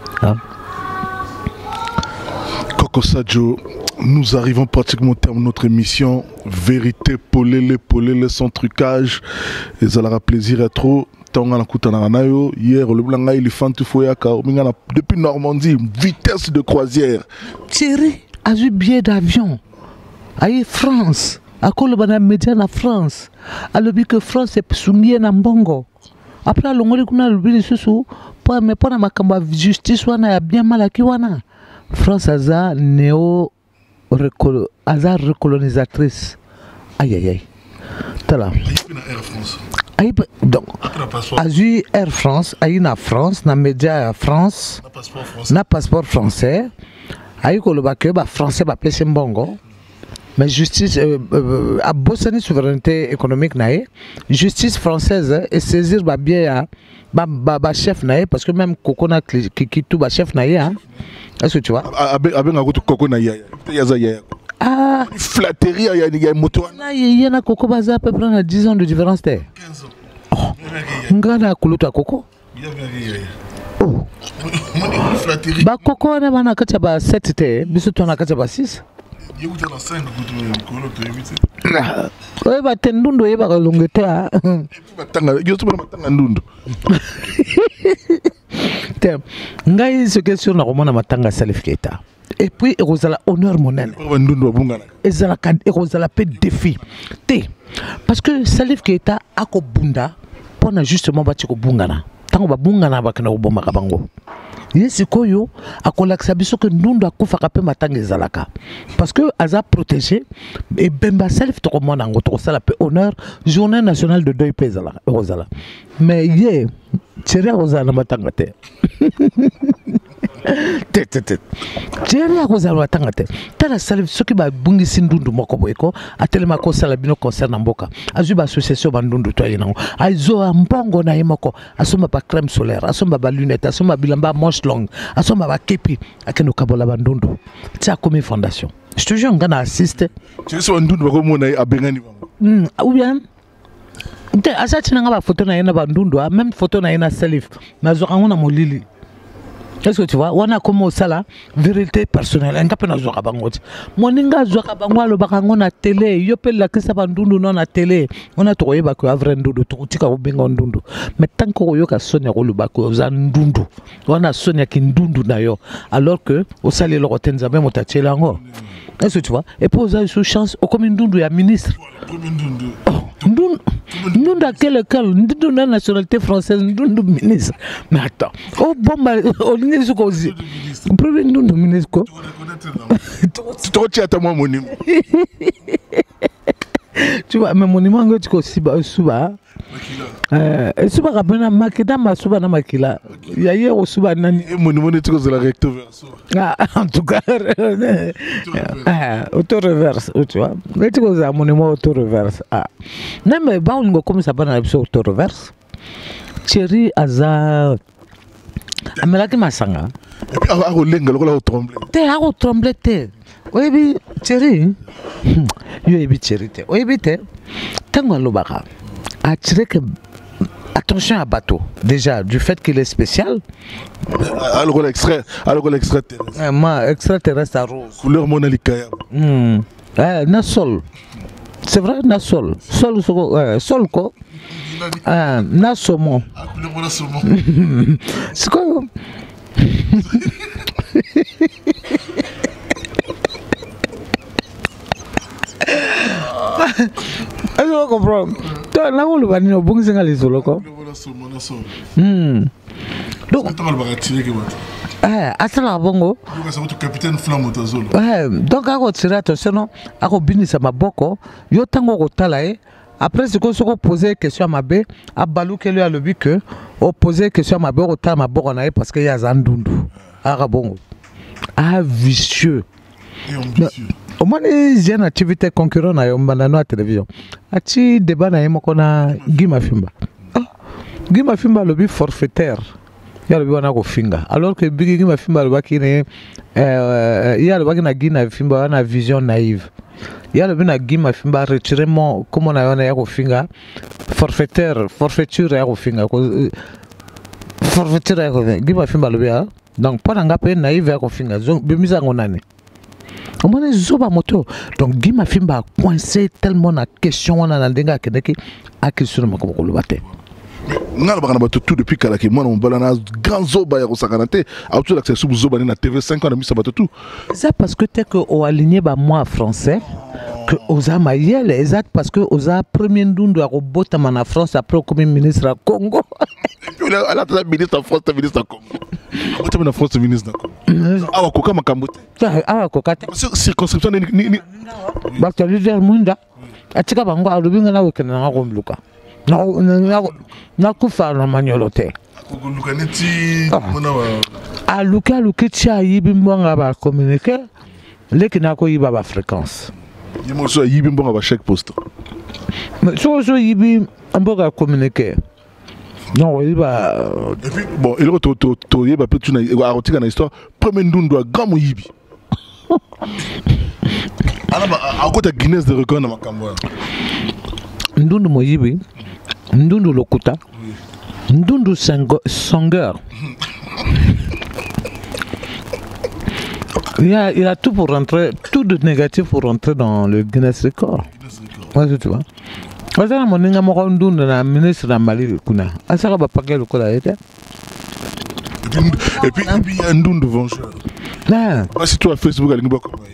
Speaker 1: Coco Sadio, nous arrivons pratiquement au terme de notre émission. Vérité, polele sans trucage, et ça leur a plaisir à trop. Hier, le blanc il depuis Normandie, vitesse de croisière.
Speaker 2: Thierry a eu billet d'avion. Aïe France, à cause de la média en France. A le but que France est soumise à Mbongo. Après, le monde a le but de sous, mais pour la justice, on a bien mal à qui on a. France a recolonisatrice. Aïe aïe aïe. Tala. Donc, azui Air France, aïe na France, na média France, na passeport français, aïe ko le bac français ba pèse mbongo. Mais justice, à Bossani souveraineté économique naïe, justice française et saisir ba bien ba chef naïe parce que même Kokona qui tout ba chef naïe hein. Est-ce que tu vois?
Speaker 1: Avec un Koko naïe,
Speaker 2: ah,
Speaker 1: flatterie, il y a un moto.
Speaker 2: Il y en a Koko Baza à peu près 10 ans de différence.
Speaker 1: 15 ans.
Speaker 2: Ngana Kuluta Koko. Oh.
Speaker 1: Flatterie.
Speaker 2: Bah Koko on a bana kacha ba 7 te, biso to na kacha ba 6.
Speaker 1: Il y a 5 Kolo to 8.
Speaker 2: Ouais ba tendundo yeba ka longete ah.
Speaker 1: Matanga, yo to matanga ndundu.
Speaker 2: Te ngai ce question na komona matanga Salif Keita. Et puis Rosala honneur monene. Ezala kad Rosala pe défi. Te parce que Salif Keita ako bunda pona justement ba tiko bungana. Tango ba bungana ba kana uboma kabango. Yesi koyo akolakisa biso que ndundu akufa ka pe matanga ezalaka. Parce que aza protégé et Bemba Salif to komona ngo to sala pe honneur journée nationale de deuil pe ezala Rosala. Mais ye Thierry Rosala matanga te. Thierry Rosala matanga te. Tala Salif soki ba bungi sindundu moko boyeko atelema ko sala bino concert na mboka. Azu ba association bandundu to yinango. Aizo mbongo na yemoko asoma ba crème solaire, asoma ba lunette, asoma bilamba manche longue, asoma ba kepi akeno kabola bandundu. Tia comme fondation. Je te jure ngana assiste.
Speaker 1: Tu sais bandundu bako mona abengani bango.
Speaker 2: Ou bien asa tinanga ba photo na yena bandundu, même photo na yena Salif. Mazo ngona molili. Est-ce que tu vois, on a comme ça là, vérité personnelle. Un peu na zoka bango. Moninga zoka bango lo bakango na télé. Yo pe la kisa bandundu non na télé. On a trouvé ba ko avrendu to tika ko benga ndundu. Mais tant que yo ka sonya ko lo ba ko za ndundu. On a sonya ki ndundu na yo. Alors que au sale lo tenza même otachela ngo. Est-ce que tu vois? Et pour ça sous chance au comme ndundu ya ministre. Ndundu à quel cas? Ndundu na nationalité française, ndundu ministre. Mais attends. Oh bon bah au ministre ko aussi. Premier ndundu ministre ko.
Speaker 1: Tu retiens à moi monument.
Speaker 2: Tu vois mais monument ngo tu ko suba. Suba kapena makida masuba na makila. Ya hier au suba nani.
Speaker 1: Monument tu ko la recto verso.
Speaker 2: Ah en tout cas. Auto reverse, tu vois. Mais tu ko za monument auto reverse. Ah. Non mais ba on comme ça pas na auto reverse. Thierry aza amelaki masanga.
Speaker 1: Et puis a rolenga lokola trembler.
Speaker 2: Te a trembler te. Oyebi Thierry. Yo ebi Thierry te. Oyebi te. Tango lobaka. A tiré que attention à bateau. Déjà du fait qu'il est spécial.
Speaker 1: Alors l'extraterrestre.
Speaker 2: Moi extraterrestre à rose.
Speaker 1: Couleur monalikaya.
Speaker 2: Na sol. C'est vrai na sol. Sol quoi. Na saumon.
Speaker 1: Couleur mona saumon.
Speaker 2: C'est quoi? Je comprends. Toi, là où le banni au bon c'est les solos quoi. Donc, asala bongo.
Speaker 1: Capitaine Flamme Tazolo.
Speaker 2: Donc ako tira attention, ako binisa maboko, yo tango ko talae. Après ce qu'on se poser question à Mabé, à Balou qui lui a le but que poser question à Mabé au temps maboko nae parce qu'il y a Zandundu. Arabongo. Ah vicieux.
Speaker 1: Et ambitieux.
Speaker 2: Au moins j'ai une activité concurrente à Yombana à télévision. Ati débat na yemoko na Guima Fimba. Guima Fimba le but forfaitaire. Il y a le but na finga. Alors que Guima Fimba le baki ne il y a le baki na Guima Fimba na vision naïve. Il y a le but na Guima Fimba retirement comme on a ya finga forfaitaire forfaiture ya finga forfaiture ya Guima Fimba le bien. Donc pendant ngape naïve ya finga bimisa ngonane. On m'a dit zoba moto. Donc Guima Fimba a coincé tellement la question on a ndenga keneki a question ma ko le baté.
Speaker 1: Nga ba kana tout depuis kala ke moi on balana grand zoba ya ko sakanate auto l'accès sous zoba na TV5 on a mis ça tout.
Speaker 2: Ça parce que t'es que au aligné ba moi français que oza mayel exact parce que oza premier ndundu a robota na France après comme ministre à Congo.
Speaker 1: Et puis là la ministre en France, ministre à Congo. On a France ministre d'accord. Ah koka makambote.
Speaker 2: Ah koka.
Speaker 1: Circonscription ni
Speaker 2: ba to leader munda. Atika bango alubinga na wekena na ngomluka. nakufa na manyolo te aluka ti ayibi mbongo ba communiquer leki nakoyiba ba fréquence
Speaker 1: yimoso ayibi mbongo ba chèque poste
Speaker 2: mais so yibi mbongo communiquer non il va
Speaker 1: et puis bon il to yeba peut tu na arotika na histoire premier ndundu a grand yibi alors à côté Guinness de record na makambo
Speaker 2: ndundu moyibi ndundu lokuta ndundu songeur il a tout pour rentrer, tout de négatif pour rentrer dans le Guinness Record. Ouais, tu vois. Asa moninga moko ndundu na ministre na Mali kuna. Asa ka bapake lokola ete.
Speaker 1: Et puis il y a ndundu vengeur.
Speaker 2: Là.
Speaker 1: Pas si toi Facebook alingi ba comment.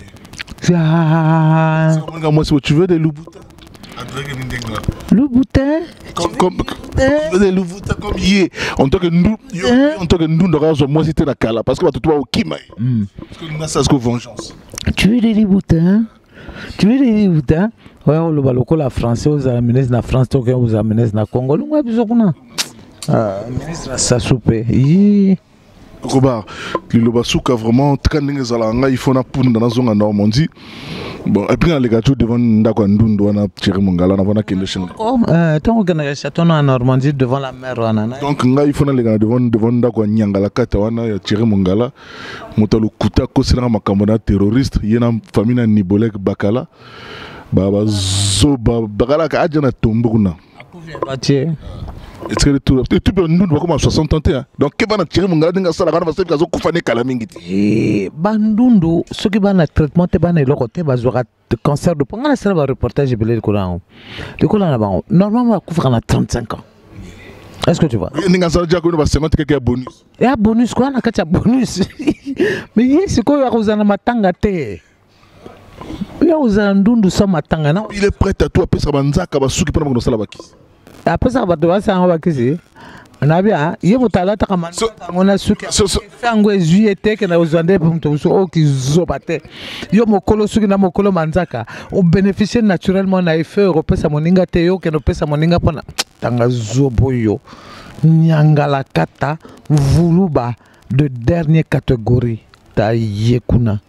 Speaker 1: Moi si tu veux des loups-boutins.
Speaker 2: Loup-boutin
Speaker 1: comme des loups-boutins comme hier en tant que ndundu moi c'était la kala parce que tu toi au kima. Parce que nous ça c'est vengeance.
Speaker 2: Tu veux des loups-boutins? Ouais, on le lokola français aux ministres na France to aux ministres na Congo. Lunga biso kuna. Ministre ça souper.
Speaker 1: Robert, le Lobasuka vraiment très il faut na pour dans la zone en Normandie. Bon, et puis les gars devant Ndako Ndundu on a tiré mon gala on a kende chez.
Speaker 2: Tant que na château en Normandie devant la mer on a.
Speaker 1: Donc il faut na les gars devant Ndako Nyangala kata on a tiré mon gala. Motalo kuta ko sera makamona terroriste, yena famille na Nibolek Bakala. Baba zo bagala ka ajana tombuna.
Speaker 2: Batier.
Speaker 1: Est-ce que tu peux nous voir comme en 61 donc que va tirer mon gars dinga sala kana parce que zo kufane kala mingi
Speaker 2: bandundu ce qui va na traitement te ba na le côté ba zo cancer de panga na sala ba reportage belé ko là na ba normalement kufa na 35 ans. Est-ce que tu vois
Speaker 1: dinga sala dia ko ba 50 quelques bonus
Speaker 2: et a bonus quoi na kacha bonus mais c'est quoi ya kozana matanga te ya kozana ndundu sa matanga na
Speaker 1: il est prêt à toi pesa banzaka ba suki pona ko sala ba kisi
Speaker 2: après ça va devoir ça on va kisi on a bien il faut tala ta kamana on a suki fango juillet que na ozande pour to so ki zobate yo mokolo suki na mokolo manzaka on bénéficie naturellement na effet européen sa moninga te yo que no pesa moninga pona tanga zoboyo nyangala kata vuluba de dernière catégorie ta yekuna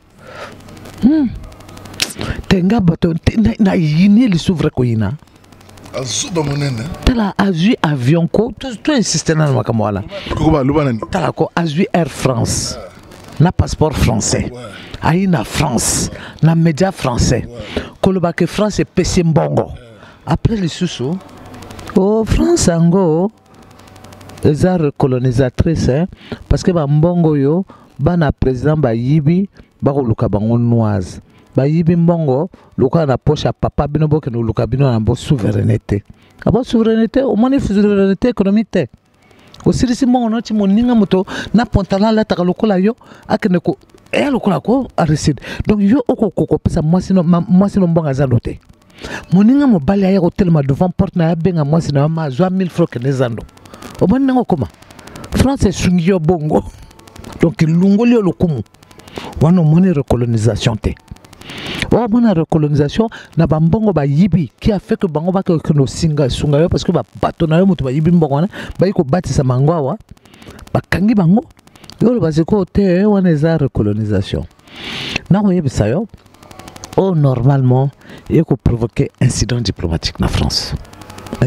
Speaker 2: tenga bato na yini li s'ouvre ko yina
Speaker 1: azuba monene
Speaker 2: tala azui avion ko tu insistes na makambo wala
Speaker 1: ko ba luba nani
Speaker 2: tala ko azui Air France na passeport français ayi na France na média français ko loba ke France est PC mbongo après les sous oh France ango eza recolonisatrice parce que ba mbongo yo bana président ba yibi ba ko luka bango noise ba yibi mbongo luka na poche à papa bino boke no luka bino na bo souveraineté abo souveraineté au moins souveraineté économique au sirisi mbongo no ti moninga moto na pantalon la taka lokola yo akene ko e lokola ko a récide donc yo okoko pesa mwasi no mbongo za noté moninga mo bali ya hotel ma devant porte na benga mwasi na ma zo 1000 francs que nezando o moninga koma France sungi yo bongo donc lungoli yo lokumu wana moni recolonisation te. Oh, bonne recolonisation, na bambongo ba yibi qui a fait que bango ba que no singa sunga parce que ba batonayo mutu ba yibi mbongo na ba yiko batisa mangwa wa ba kangi bango yo le basiko te wana za recolonisation na ko yebisa yo oh normalement il faut provoquer incident diplomatique na France.
Speaker 1: Il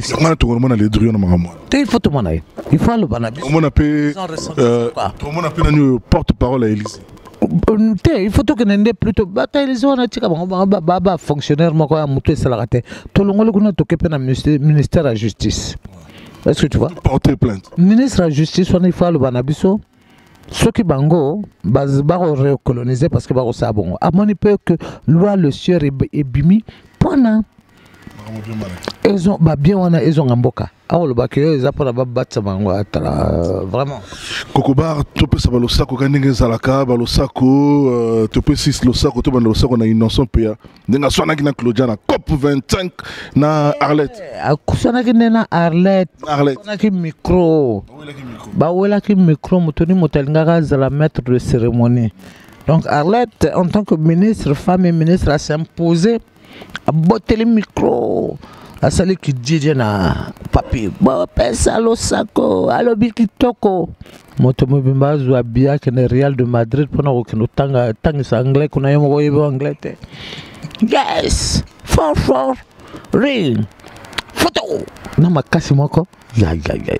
Speaker 1: faut
Speaker 2: tout le il faut le banabi
Speaker 1: on appelle porte-parole à Élysée.
Speaker 2: Il faut que nous plutôt bataille fonctionnaire moko ya mutu salarié to longolo kuna to kepe na ministère de la justice. Est-ce que tu vois
Speaker 1: porter plainte
Speaker 2: ministre de la justice on il faut le banabiso ceux qui bango ba recoloniser parce que ba ça bon à mon peu que loi le sieur est bimi pona ils ont bien on a ils ont amboka alors le bac ils apprennent à battre bango vraiment
Speaker 1: Kokobar tu peux savoir le sac au gagne zalaka ba le sac tu peux six le sac tu le sac on a innocent paya ndinga sona kina Claudia na COP 25 na Arlette
Speaker 2: akusana kina na Arlette on ki micro ba wela ki micro mutoni motelinga za la maître de cérémonie donc Arlette en tant que ministre femme et ministre a s'imposer à botter le micro à celle qui dit na papier epi bopesa losako alobi kitoko moto mobimba azwa bia kene Real de Madrid mpona kokende otangisa anglais kuna ye moko oyebi anglais te. Yes, for ring photo na makasi moko ya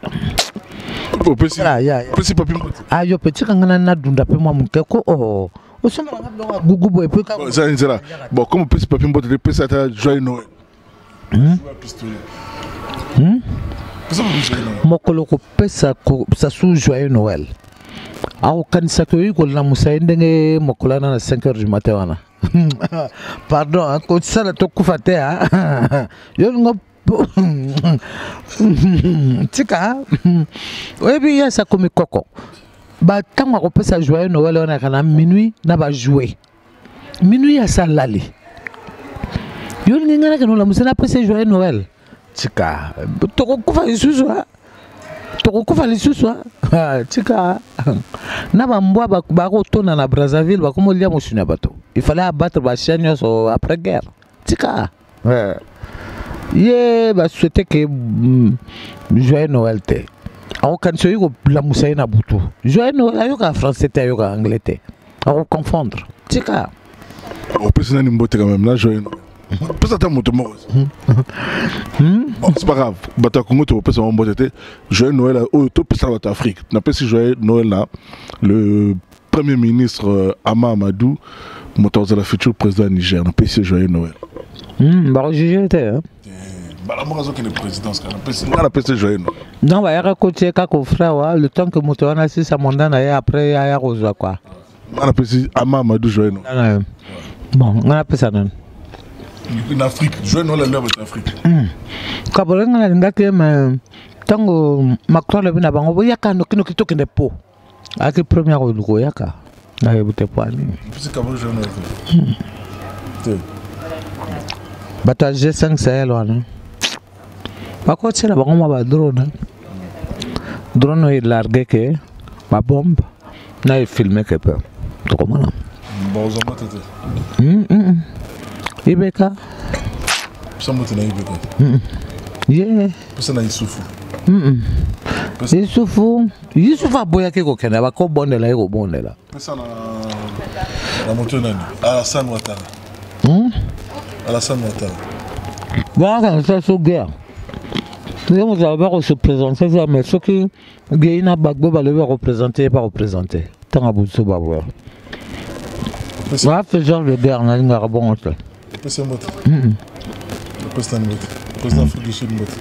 Speaker 1: opesi papi mbote
Speaker 2: ayo petit kanga na dunda pe mwa muke ko oh osoma nga biloko gugu boye pe ka
Speaker 1: ça nzela bon comme opesi papi mbote de pesa ta joyeux Noël
Speaker 2: mokolo kopesa sasu joyeux Noël akokanisa ke oyi kolamusa ye ndenge mokolo ana na 5h du matin wana pardon kosala tokufa te yo lingo tika oyebi ye asa komi koko batango akopesa joyeux Noël wana kana minuit na bajouer minuit asa lali yo lingi ngana ke nolamusa na pesa joyeux Noël tika tokokufa lisusu tika na bambwa bakotona na Brazzaville bakomolia mosuni ya bato il fallait abattre bachien nyonso après guerre tika ye basouhaite ke joyeux Noël te akokanisa oyi kolamusa ye na butu joyeux Noël ayoka français te ayoka anglais te akoconfondre tika
Speaker 1: opesi nani mbote quand même na joyeux Noël pesa ta moto moko bon c'est pas grave bata Congo to pesa mbote te joyeux Noël au to pesa bata Afrique na pesi joyeux Noël là le premier ministre Ama Amadou moto za la futur président Niger na pesi joyeux Noël
Speaker 2: ba juger te
Speaker 1: la morazo que le président on a pesi joyeux Noël
Speaker 2: non ba yaka côté ka ko frère le temps que moto wana si sa mandana ya après ya rozwa quoi
Speaker 1: on a pesi Ama Amadou joyeux Noël
Speaker 2: bon on a pesa non
Speaker 1: en Afrique, joyeux Noël en Afrique.
Speaker 2: Kabore ngala ngake ma tango Macron le bina bango yaka no kino kitoke ne po. Aki premier ko yaka. Na yebute pani.
Speaker 1: C'est Kabore joyeux Noël.
Speaker 2: Bata G5 Sahel wana. Bako tsela bango ma ba drone. Drone est largué que ma bombe na e filmé que peu. To komana.
Speaker 1: Bon zo matete.
Speaker 2: Ibeka.
Speaker 1: Ça monte na Ibeka.
Speaker 2: Yeah.
Speaker 1: Pesa na Isufu.
Speaker 2: Isufu aboya ke ko kena ba ko bondela e ko bondela.
Speaker 1: Pesa na moto nani? Alassane Ouattara. Alassane Ouattara.
Speaker 2: Bon, quand ça se guerre. Nous allons se présenter, mais ceux qui gagnent à Bagbo va le représenter, pas représenter. Tant à bout de ce babouer. Voilà, ce genre de guerre, on a une rabon.
Speaker 1: Président Mbote. Président Mbote. Président Afrique du Sud Mbote.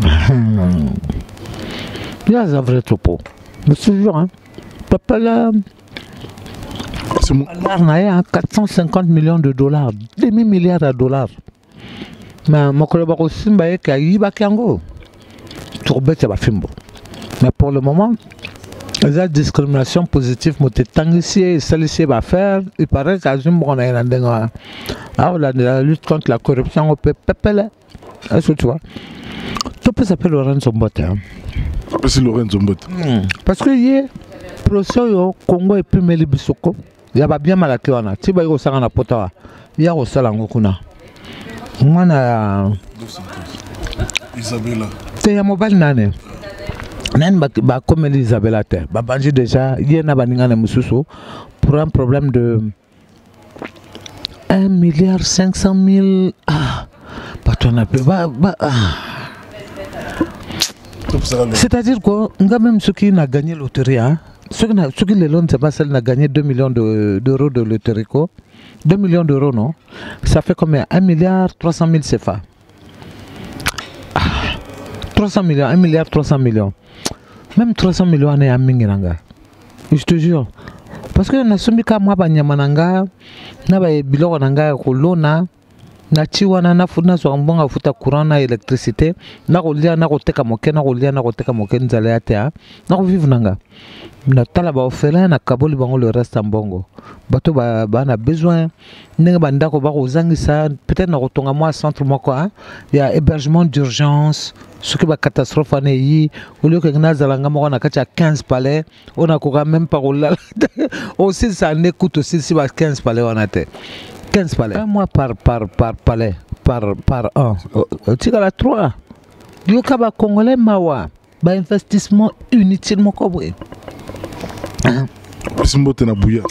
Speaker 2: Il y a un vrai topo. Mais c'est sûr, hein. Papa là.
Speaker 1: C'est mon.
Speaker 2: Là, 450 millions de dollars. Demi-milliard de dollars. Mais mon collègue aussi m'a dit qu'il y a Kiango. Tourbet, c'est pas fimbo. Mais pour le moment, la discrimination positive, celle-ci va faire. Il paraît qu'à la lutte contre la corruption, on peut pépeler. Est-ce que tu vois? Tu peux s'appeler Lorenzo Mbote.
Speaker 1: C'est Lorenzo Mbote.
Speaker 2: Parce que hier, procès au Congo et puis Meli Bissoko, il y a bien mal à Kiwana. Tu vas y aller à Potawa. Il y a aussi à Ngokuna. On a
Speaker 1: Isabella.
Speaker 2: C'est un mobile nane. Nan ba comme Isabella te. Ba banji déjà, hier na baninga na mususu pour un problème de 1,5 milliard. Ah, pas toi na peu. C'est-à-dire quoi, même ceux qui n'ont gagné loterie, hein, ceux qui les lots, c'est pas celle qui a gagné 2 millions d'euros de loterie, 2 millions d'euros, non? Ça fait combien? 1,3 milliard CFA. 300 millions, 1,3 milliard. Même 300 millions, on est à Mingiranga. Je te jure. Parce que na sombika moi banyamananga, na ba biloko nanga kolona. Na chiwana na funa so mbonga futa courant na électricité na kolia na koteka moke na kolia na koteka moke nzala ya te na ko vivre nanga na tala ba ofela na kaboli bango le reste mbongo bato ba na besoin ndenge banda ko ba ko zangisa peut-être na kotonga moi centre moko il y a hébergement d'urgence ce qui ba catastrophe ane yi au lieu que na zalanga moko na kati ya 15 palais on a ko même pas là aussi ça n'écoute aussi si ba 15 palais on a te 15 palais. Un mois par palais, par an. Tu as 3. yoka ba congolais mawa ba investissement inutilement comme
Speaker 1: Simbote na bouya.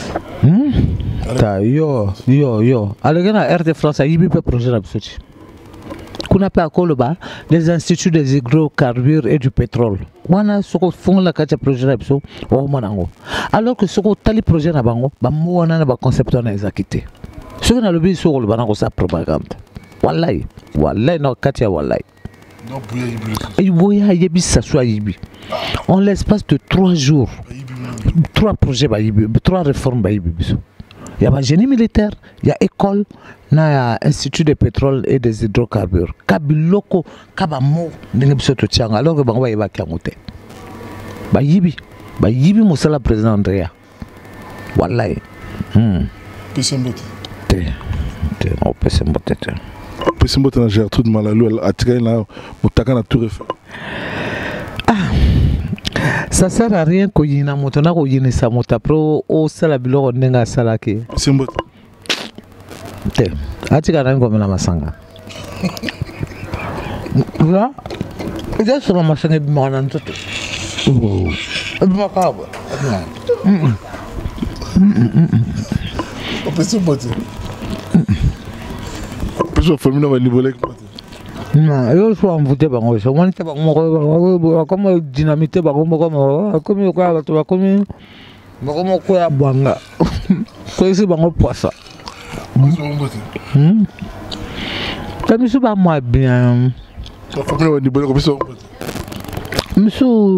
Speaker 2: Ta yo. Alégana RD France a yibi pe projet la bisoti. Kuna pe akoloba les instituts des hydrocarbures et du pétrole. Wana soko fond la kacha projet la biso o manango. Alors que soko tali projet na bango ba mo wana na ba concept na exécuté. Soko na lobi soko le banango sa propagande. Wallahi no kacha wallahi.
Speaker 1: Non bouya yibi.
Speaker 2: Et bouya yibi ça soit yibi. En l'espace de 3 jours. 3 projets, 3 réformes. Il y a un génie militaire, il y a école, il y a institut de pétrole et des hydrocarbures. Kabiloko, Kabamo, alors que Bangwa y va Kamote. Yibi, Moussala président Andrea. Wallahi.
Speaker 1: Pesembote.
Speaker 2: Pesembote.
Speaker 1: Pesembote na Gertrude Malalou, elle a tiré là, Moutaka na tout refait.
Speaker 2: Ça sert à rien qu'on y ait un moto, qu'on y ait un moto, pro au salabilo, on n'est salaki.
Speaker 1: C'est bon.
Speaker 2: Te, atika na ngome na masanga. Là, il y a sur la masanga de mon antoto. Oh, macabre.
Speaker 1: On peut se botter. On peut se former dans le niveau là.
Speaker 2: Non, je suis envoûté par moi. Moi, je suis comme dynamité, comme quoi banga. Quoi c'est bango poisson. Ça me souba moi bien.
Speaker 1: Ça fait bien au niveau là comme ça.
Speaker 2: Monsieur,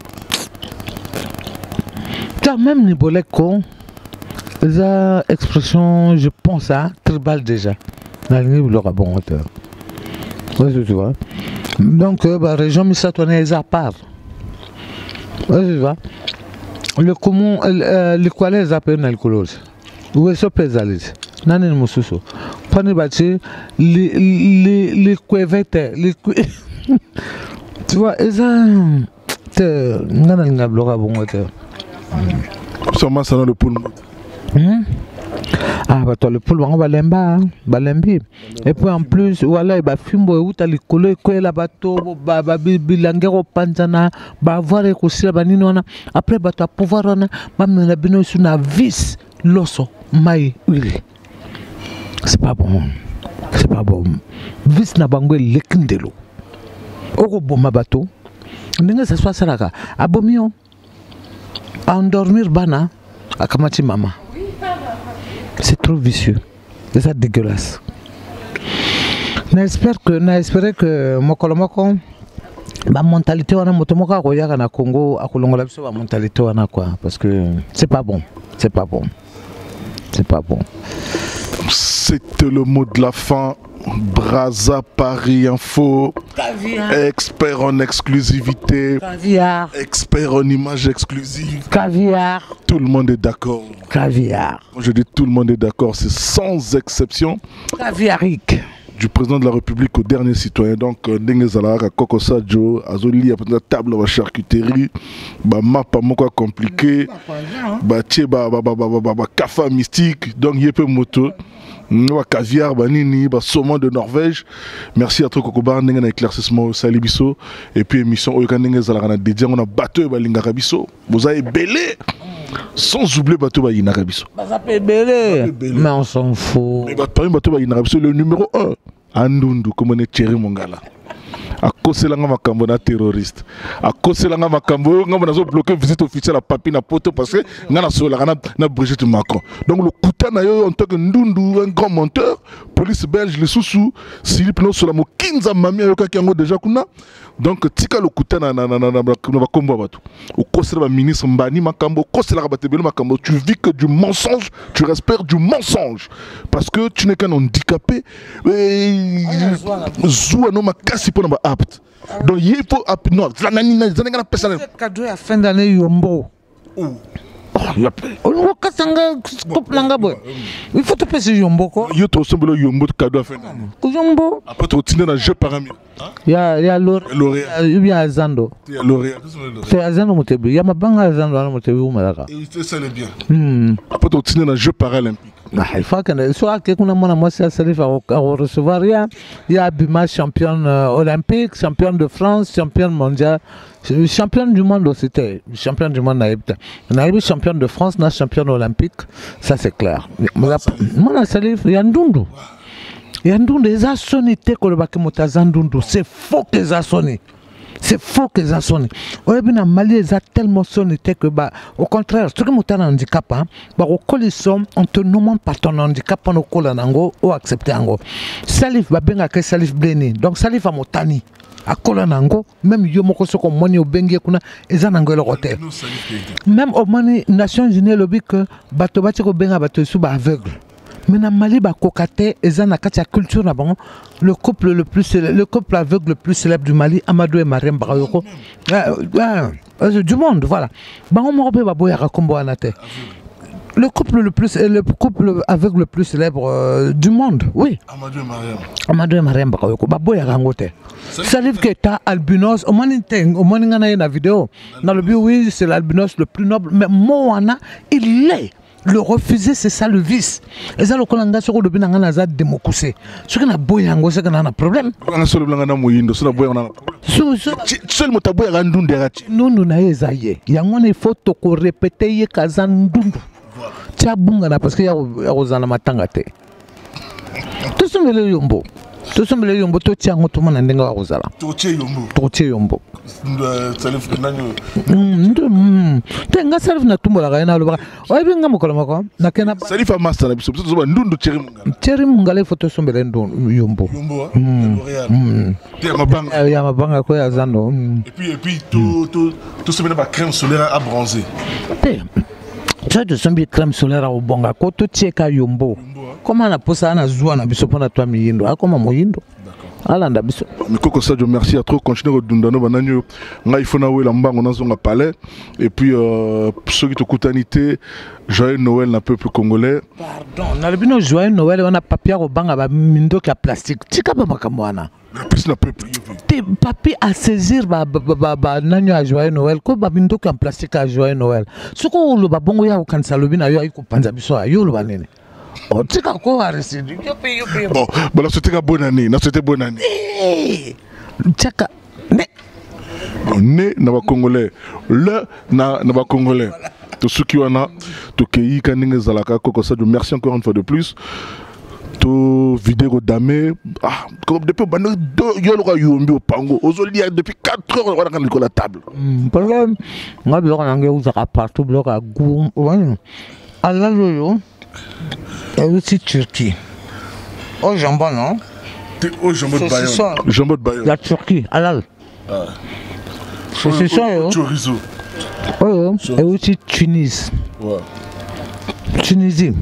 Speaker 2: quand même niveau là con, ça expression, je pense à tribal déjà. Dans le niveau là bon hauteur. Oui, tu vois. Donc, la région Missatouane est à part. Oui, tu vois. Le commun, les quoi les appellent l'alcoolose. Où est-ce que les alliés? Nani le moussousou. Prenez bâti, les couevettes, les tu vois, et ça, n'anga bon hauteur.
Speaker 1: Sûrement, ça dans le poule.
Speaker 2: Ah, bah toi, le poule, on va l'embi. Et puis en plus, voilà, il va filmer où t'as les couleurs, quoi, la bateau, bilangero panzana, bah voir les cousins, bah ninona. Après, bah toi, pouvoir, on a même bien sur la vis, l'osso, maï, huile. C'est pas bon. Vis na bango lekindelo. Oko boma bateau. N'enga ça soit ça là, abomio. À endormir bana, à kamati mama. C'est trop vicieux, c'est ça dégueulasse. J'espère que Mokolomoko, la mentalité wana motomoka koyaka na Congo akolongola biso la mentalité wana quoi, parce que c'est pas bon.
Speaker 1: C'était le mot de la fin. Braza Paris Info,
Speaker 2: Caviar.
Speaker 1: Expert en exclusivité,
Speaker 2: Caviar.
Speaker 1: Expert en images exclusives.
Speaker 2: Caviar.
Speaker 1: Tout le monde est d'accord.
Speaker 2: Caviar.
Speaker 1: Quand je dis tout le monde est d'accord, c'est sans exception.
Speaker 2: Caviarique.
Speaker 1: Du président de la République au dernier citoyen. Donc, Ndengezalaka, Koko Sadio, Azoli, après la table de charcuterie, map pas compliqué, kafa mystique, donc il y a peu moto. Caviar, banini, saumon de Norvège. Merci à toi Kokoba, Nengen éclaircissement au Salibiso. Et puis émission Oyokanenge Zalarana dédié, on a bateau et Lingarabiso. Vous avez belé. Sans oublier bateau et Lingarabiso.
Speaker 2: Ça peut belé. Mais on s'en fout.
Speaker 1: Mais bateau et Lingarabiso, le numéro 1. Andundu, comme on est Thierry Mongala. A cause de makambo na terroriste. A cause de makambo, on a bloqué visite officielle à papier na poto parce que on a Brigitte Macron. Donc le Koutana en tant que Ndundu, un grand menteur, police belge, les sous-sous, Philippe non sur la mo 15 mamie yoka qui a déjà kuna. Donc tika le Koutana na combo batou. Au cause de la ministre Mbani makambo, cause de la rabatebelo makambo, tu vis que du mensonge, tu respires du mensonge parce que tu n'es qu'un handicapé. Zoua non ma casse pour apte. Donc il faut apte. Non, ça n'a pas personne.
Speaker 2: Cadeau à fin d'année Yombo. Il faut te passer Yombo quoi.
Speaker 1: Il y a trop semble Yombo de cadeau à fin d'année.
Speaker 2: Yombo.
Speaker 1: Après tu retiens dans le jeu paramètre.
Speaker 2: Il y a L'Oréal. Il y a Zando.
Speaker 1: Il y a L'Oréal.
Speaker 2: C'est Zando Motebi. Il y a ma banque à Zando à Motebi ou Malaka.
Speaker 1: Et ça c'est bien. Après tu retiens dans le jeu paralympique.
Speaker 2: Il faut que soit quelqu'un moi c'est Salif à recevoir il y a Bima championne olympique, championne de France, championne mondiale, championne du monde aussi, championne du monde naïb, championne de France, championne olympique, ça c'est clair. Moi Salif, il y a Ndundu. Il y a Ndundu, les assonités que le bakimota Ndundu, c'est faux que les assonités. C'est faux que ça sonne. Au Mali, ça tellement sonné que, au contraire, ce qui est un handicap, au colisson, on te nomme par ton handicap, on te colle en ango ou accepter ango. Salif va bien que Salif Bleni. Donc Salif a motani. A colle en ango, même Yomoko Soko Moni au Bengue Kuna, et ça n'ango le roté. Même au Mani, Nations Unies, le but que Batobati ko Benga Bato sous aveugle. Mais dans Mali, Kokate, culture, le couple aveugle le plus célèbre du Mali, Amadou et Mariam Bakayoko, du monde, voilà. Le couple aveugle le plus célèbre du monde, oui. Amadou et Mariam Bakayoko, Salif Keita, albinos, au moins il y a une vidéo. Dans le but, oui, c'est l'albinos le plus noble, mais Moana, il l'est. Le refuser, c'est ça le vice. Et ça, le Kolanga, c'est le Binanga Zad démocratie. Ce qui n'a pas de un problème. Seul motaboy a ndunderati. Nous n'avons pas eu. Il y a une photo qu'on répète, il y a Kazandundu. Tiabunga, parce qu'il y a Rosana Matangate. Tout ça, c'est le Yombo. Tout ça, c'est le Yombo. Tout ça, tout le monde a dit Rosala. Tout ça, Yombo. Tout ça, Yombo. Salif tenga Salif na tumbo la gaina lo ba oy binga mokolo mako na kena
Speaker 1: Salif a master na biso biso ndundu
Speaker 2: Thierry Mungala photo sombele ndundu Yombo ya mabanga ko ya zando
Speaker 1: et puis tout se met ba crème solaire à bronzer
Speaker 2: ça de sombi crème solaire au bonga ko to tieka Yombo comment na posa na zua na biso pona to miyindo akoma moyindo alanda biso
Speaker 1: Mikoko Sadio, merci à trop continuer Dundano bananyo ngai fona we la mbango nazonga palais et puis ceux qui te coutanité joyeux Noël na peuple congolais.
Speaker 2: Pardon, na lebino joyeux Noël on a papier au banga ba mindo ka plastique tika ba makamwana
Speaker 1: la plus na peuple
Speaker 2: te papier à saisir ba nanyo a joyeux Noël ko ba mindo ka plastique à joyeux Noël soko lo ba bongo ya ukanisa lobina yo ayiko panza biso ayo lo banene. Oh, tu as quoi à récidive?
Speaker 1: Bon, là c'était bonne année, là c'était bonne année.
Speaker 2: Tchaka,
Speaker 1: né na ba congolais, le na ba congolais. Tout ce qui en a, tout qui kaninga zalaka Koko Sadio, merci encore une fois de plus. Tout vidéo damé, comme depuis bando yolo yombi au pango, aujourd'hui depuis 4 heures on a quand la table.
Speaker 2: Problème, moi bloc en anglais vous a partout bloc à goût, ouais. Alors yo. Et aussi Turquie. Au jambon, non?
Speaker 1: Au jambon de Bayonne. Jambon de Bayonne.
Speaker 2: La Turquie, halal. C'est ça,
Speaker 1: chorizo.
Speaker 2: Oui, et aussi Tunis.
Speaker 1: Ouais.
Speaker 2: Tunisie.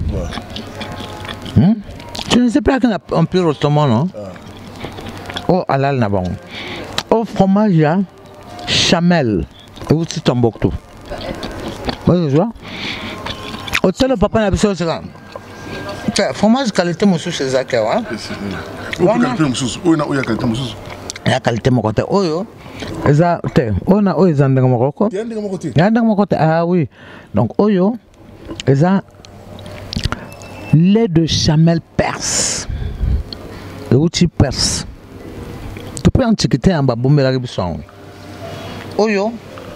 Speaker 2: Ouais. Tunisie, pas qu'un empire ottoman, non? Oh, halal, n'a bon. Au fromage, il y a Chamel. Et aussi Tombouctou. Oui, tu vois? Au tel papa n'a besoin de ça. Fromage qualité monsieur chez Zaka hein.
Speaker 1: Qualité monsieur. On a qualité monsieur.
Speaker 2: La qualité mon côté. Oyo. Eza te. On a oyo zandanga moko. Yandanga moko. Ah oui. Donc oyo eza lait de chamel perse. Le outil perse. Tu peux antiquité en babomela biso. Oyo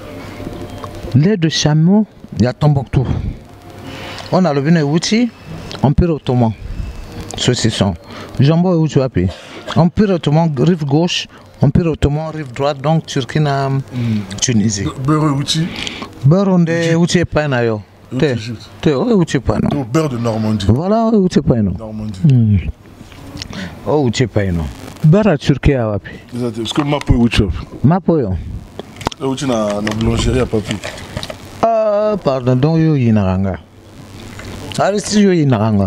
Speaker 2: lait de chameau, il y a Tombouctou. On a le vin outil, empire ottoman, saucisson. Jambon et outil api. Empire ottoman, rive gauche, empire ottoman, rive droite, donc Turquie na Tunisie.
Speaker 1: Beurre et outil.
Speaker 2: Beurre on est outil pas na yo. Te outil pas non.
Speaker 1: Beurre de Normandie.
Speaker 2: Voilà, outil pas non.
Speaker 1: Normandie.
Speaker 2: Oh outil pas non. Beurre à Turquie à wapi.
Speaker 1: Est-ce que mapo et outil?
Speaker 2: Mapo yo.
Speaker 1: Outil na boulangerie à papier.
Speaker 2: Ah pardon, donc yo yinaranga. Arisi yo yinaranga.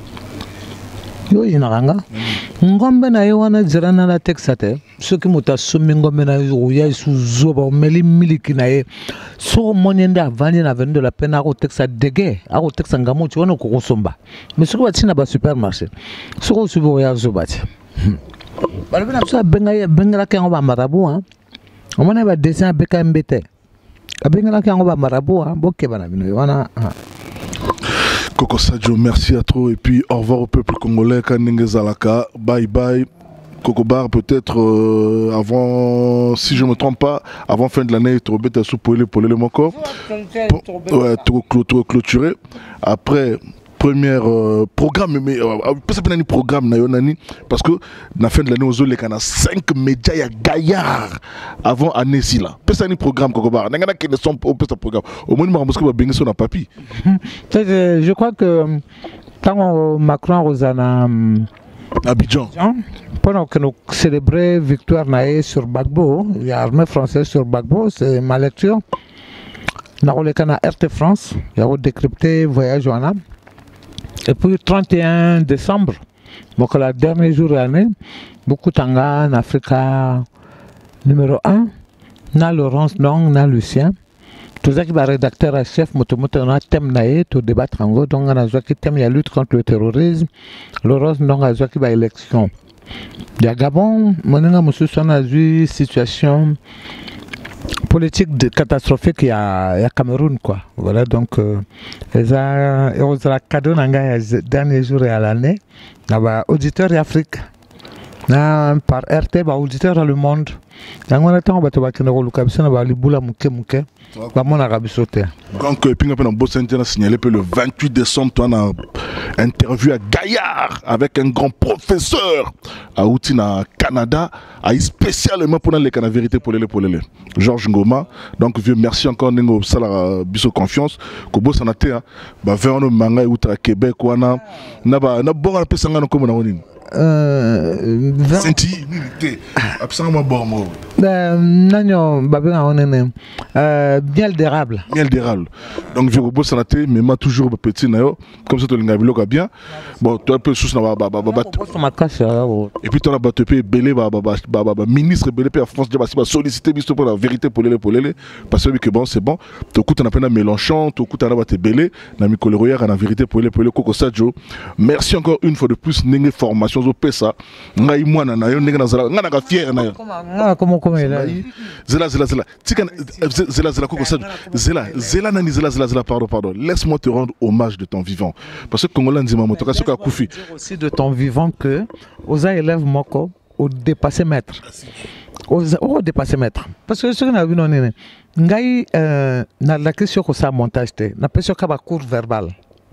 Speaker 2: Yo yinaranga. Ngombe na yo wana zirana la texate. Ce qui muta sumi ngombe na yo ya suzoba meli miliki na ye. So monyende avani na vende la pena ko texa dege, ako texa ngamu ti wana ko kosomba. Mais ce ko batina ba supermarché. Ce ko subo ya zobati. Balo bina so benga ke ngoba marabu hein. Omona ba dessin beka mbete. Benga ke ngoba marabu hein, boke bana bino wana.
Speaker 1: Koko Sadio, merci à toi et puis au revoir au peuple congolais. Kanenge Zalaka, bye bye. Coco Bar, peut-être avant, si je ne me trompe pas, avant fin de l'année, tu vas sous pour le moko. Ouais, tout clôturé. Après, premier programme, mais pas ça un programme, parce que la fin de l'année, on a 5 médias gaillards avant année si là. Pas ça un programme, Coco Bar. Il y a qui ne sont pas au programme. Au moins, je vais bien sur la papier.
Speaker 2: Je crois que quand Macron Rosanna.
Speaker 1: Abidjan.
Speaker 2: Pendant que nous célébrons victoire sur Bagbo, il y a l'armée française sur Bagbo, c'est ma lecture. Nous avons RT France, il y a décrypté voyage en Âme. Et puis 31 décembre, donc le dernier jour de l'année, beaucoup Tanga en Afrique numéro 1, na Laurence Nong, na Lucien. Tout ça qui va rédacteur à chef, on a thème naïe, tout débattre en gros, donc on a qui thème la lutte contre le terrorisme, Laurence Nong a qui va élection. Il y a Gabon, on a vu situation politique catastrophique il y a Cameroun quoi. Voilà donc ils ont cadeau dans les derniers jours et à l'année, auditeur d'Afrique. Par RT, auditeur dans le monde. Donc, on attend que tu aies
Speaker 1: donc, on a signalé que le 28 décembre, tu as une interview à Gaillard avec un grand professeur à Outina, Canada, spécialement pour les canards vérité pour les Georges Ngoma. Donc, vieux, merci encore Nengo Sala Biso Confiance. Kobo Sanate, vers un manga et outre Québec, on a bon un peu sangano comme on a
Speaker 2: Senti,
Speaker 1: absolument bon mot.
Speaker 2: Miel d'érable.
Speaker 1: Miel d'érable. Donc, je vous santé, mais moi toujours petit nayo. Comme ça, tu l'as bien. Bon, tu as un peu sous na et puis tu as battu belé ministre belé à France de solliciter pour la vérité pour les parce que bon c'est bon. Tu écoutes on appelle Mélenchon, tu écoutes on battu belé na Mikoloyer en vérité pour les Koko Sadio. Merci encore une fois de plus n'engé formation au pesa. Ngai mwana na yo n'engé na zala ngana ka fier na yo.
Speaker 2: Comment
Speaker 1: Zela Koko Sadio. Zela pardon. Laisse-moi te rendre hommage de ton vivant parce que Congolais ndima moto ka soka kufi.
Speaker 2: Aussi de ton vivant que aux élèves moko au dépassé maître. Au dépassé maître. Parce que ce qu'on a vu non ngai na la question que ça montage te na question ka ba cours verbal.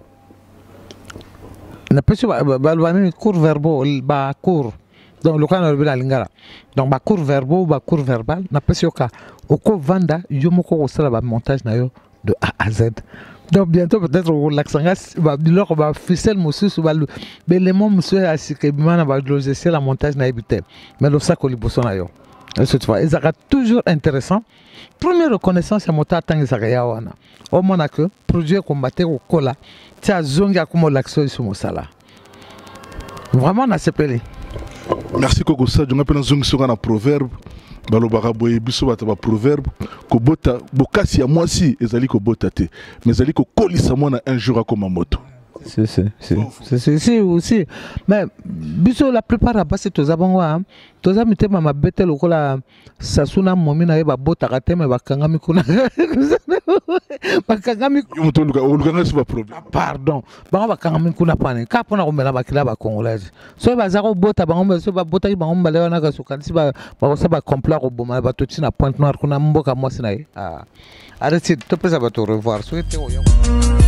Speaker 2: Na question ba cours verbal ba cours donc le cas na lingala. Donc ba cours verbal na question ka oko vanda yo moko ko sala ba montage na yo de A à Z. Donc bientôt peut-être au Laxanga va dire va ficelle monsieur va les mots monsieur assis que bimana va logiciel la montage na habité mais le sac au liboso na yo cette fois ils sera toujours intéressant. Première reconnaissance à mota tang zakaya wana au mona que produit combattre au cola tia zonga comme l'action sur mosala vraiment na sepelé.
Speaker 1: Merci Koko Sadio on appelle zonga sur un proverbe balobaka boye biso bata ba proverbe ko bota bokasi ya mwasi ezali ko bota te mais ezali ko kolisa mwana un jour comme moto. C'est aussi mais biso la plupart à passer tous abangwa tous amite mama bete lokola sasuna momi na yeba bota kate me bakangami kuna bakangami yomoto luka c'est pas problème
Speaker 2: pardon bango bakangami kuna pane ka pona ko mela bakila ba congolaise so bazako bota bango so ba bota bango mbale wana ka sokanisi ba sa ba complot ko boma ba toti na Pointe Noire kuna mboka mwasi na arrête to pesa ba to revoir souhaiter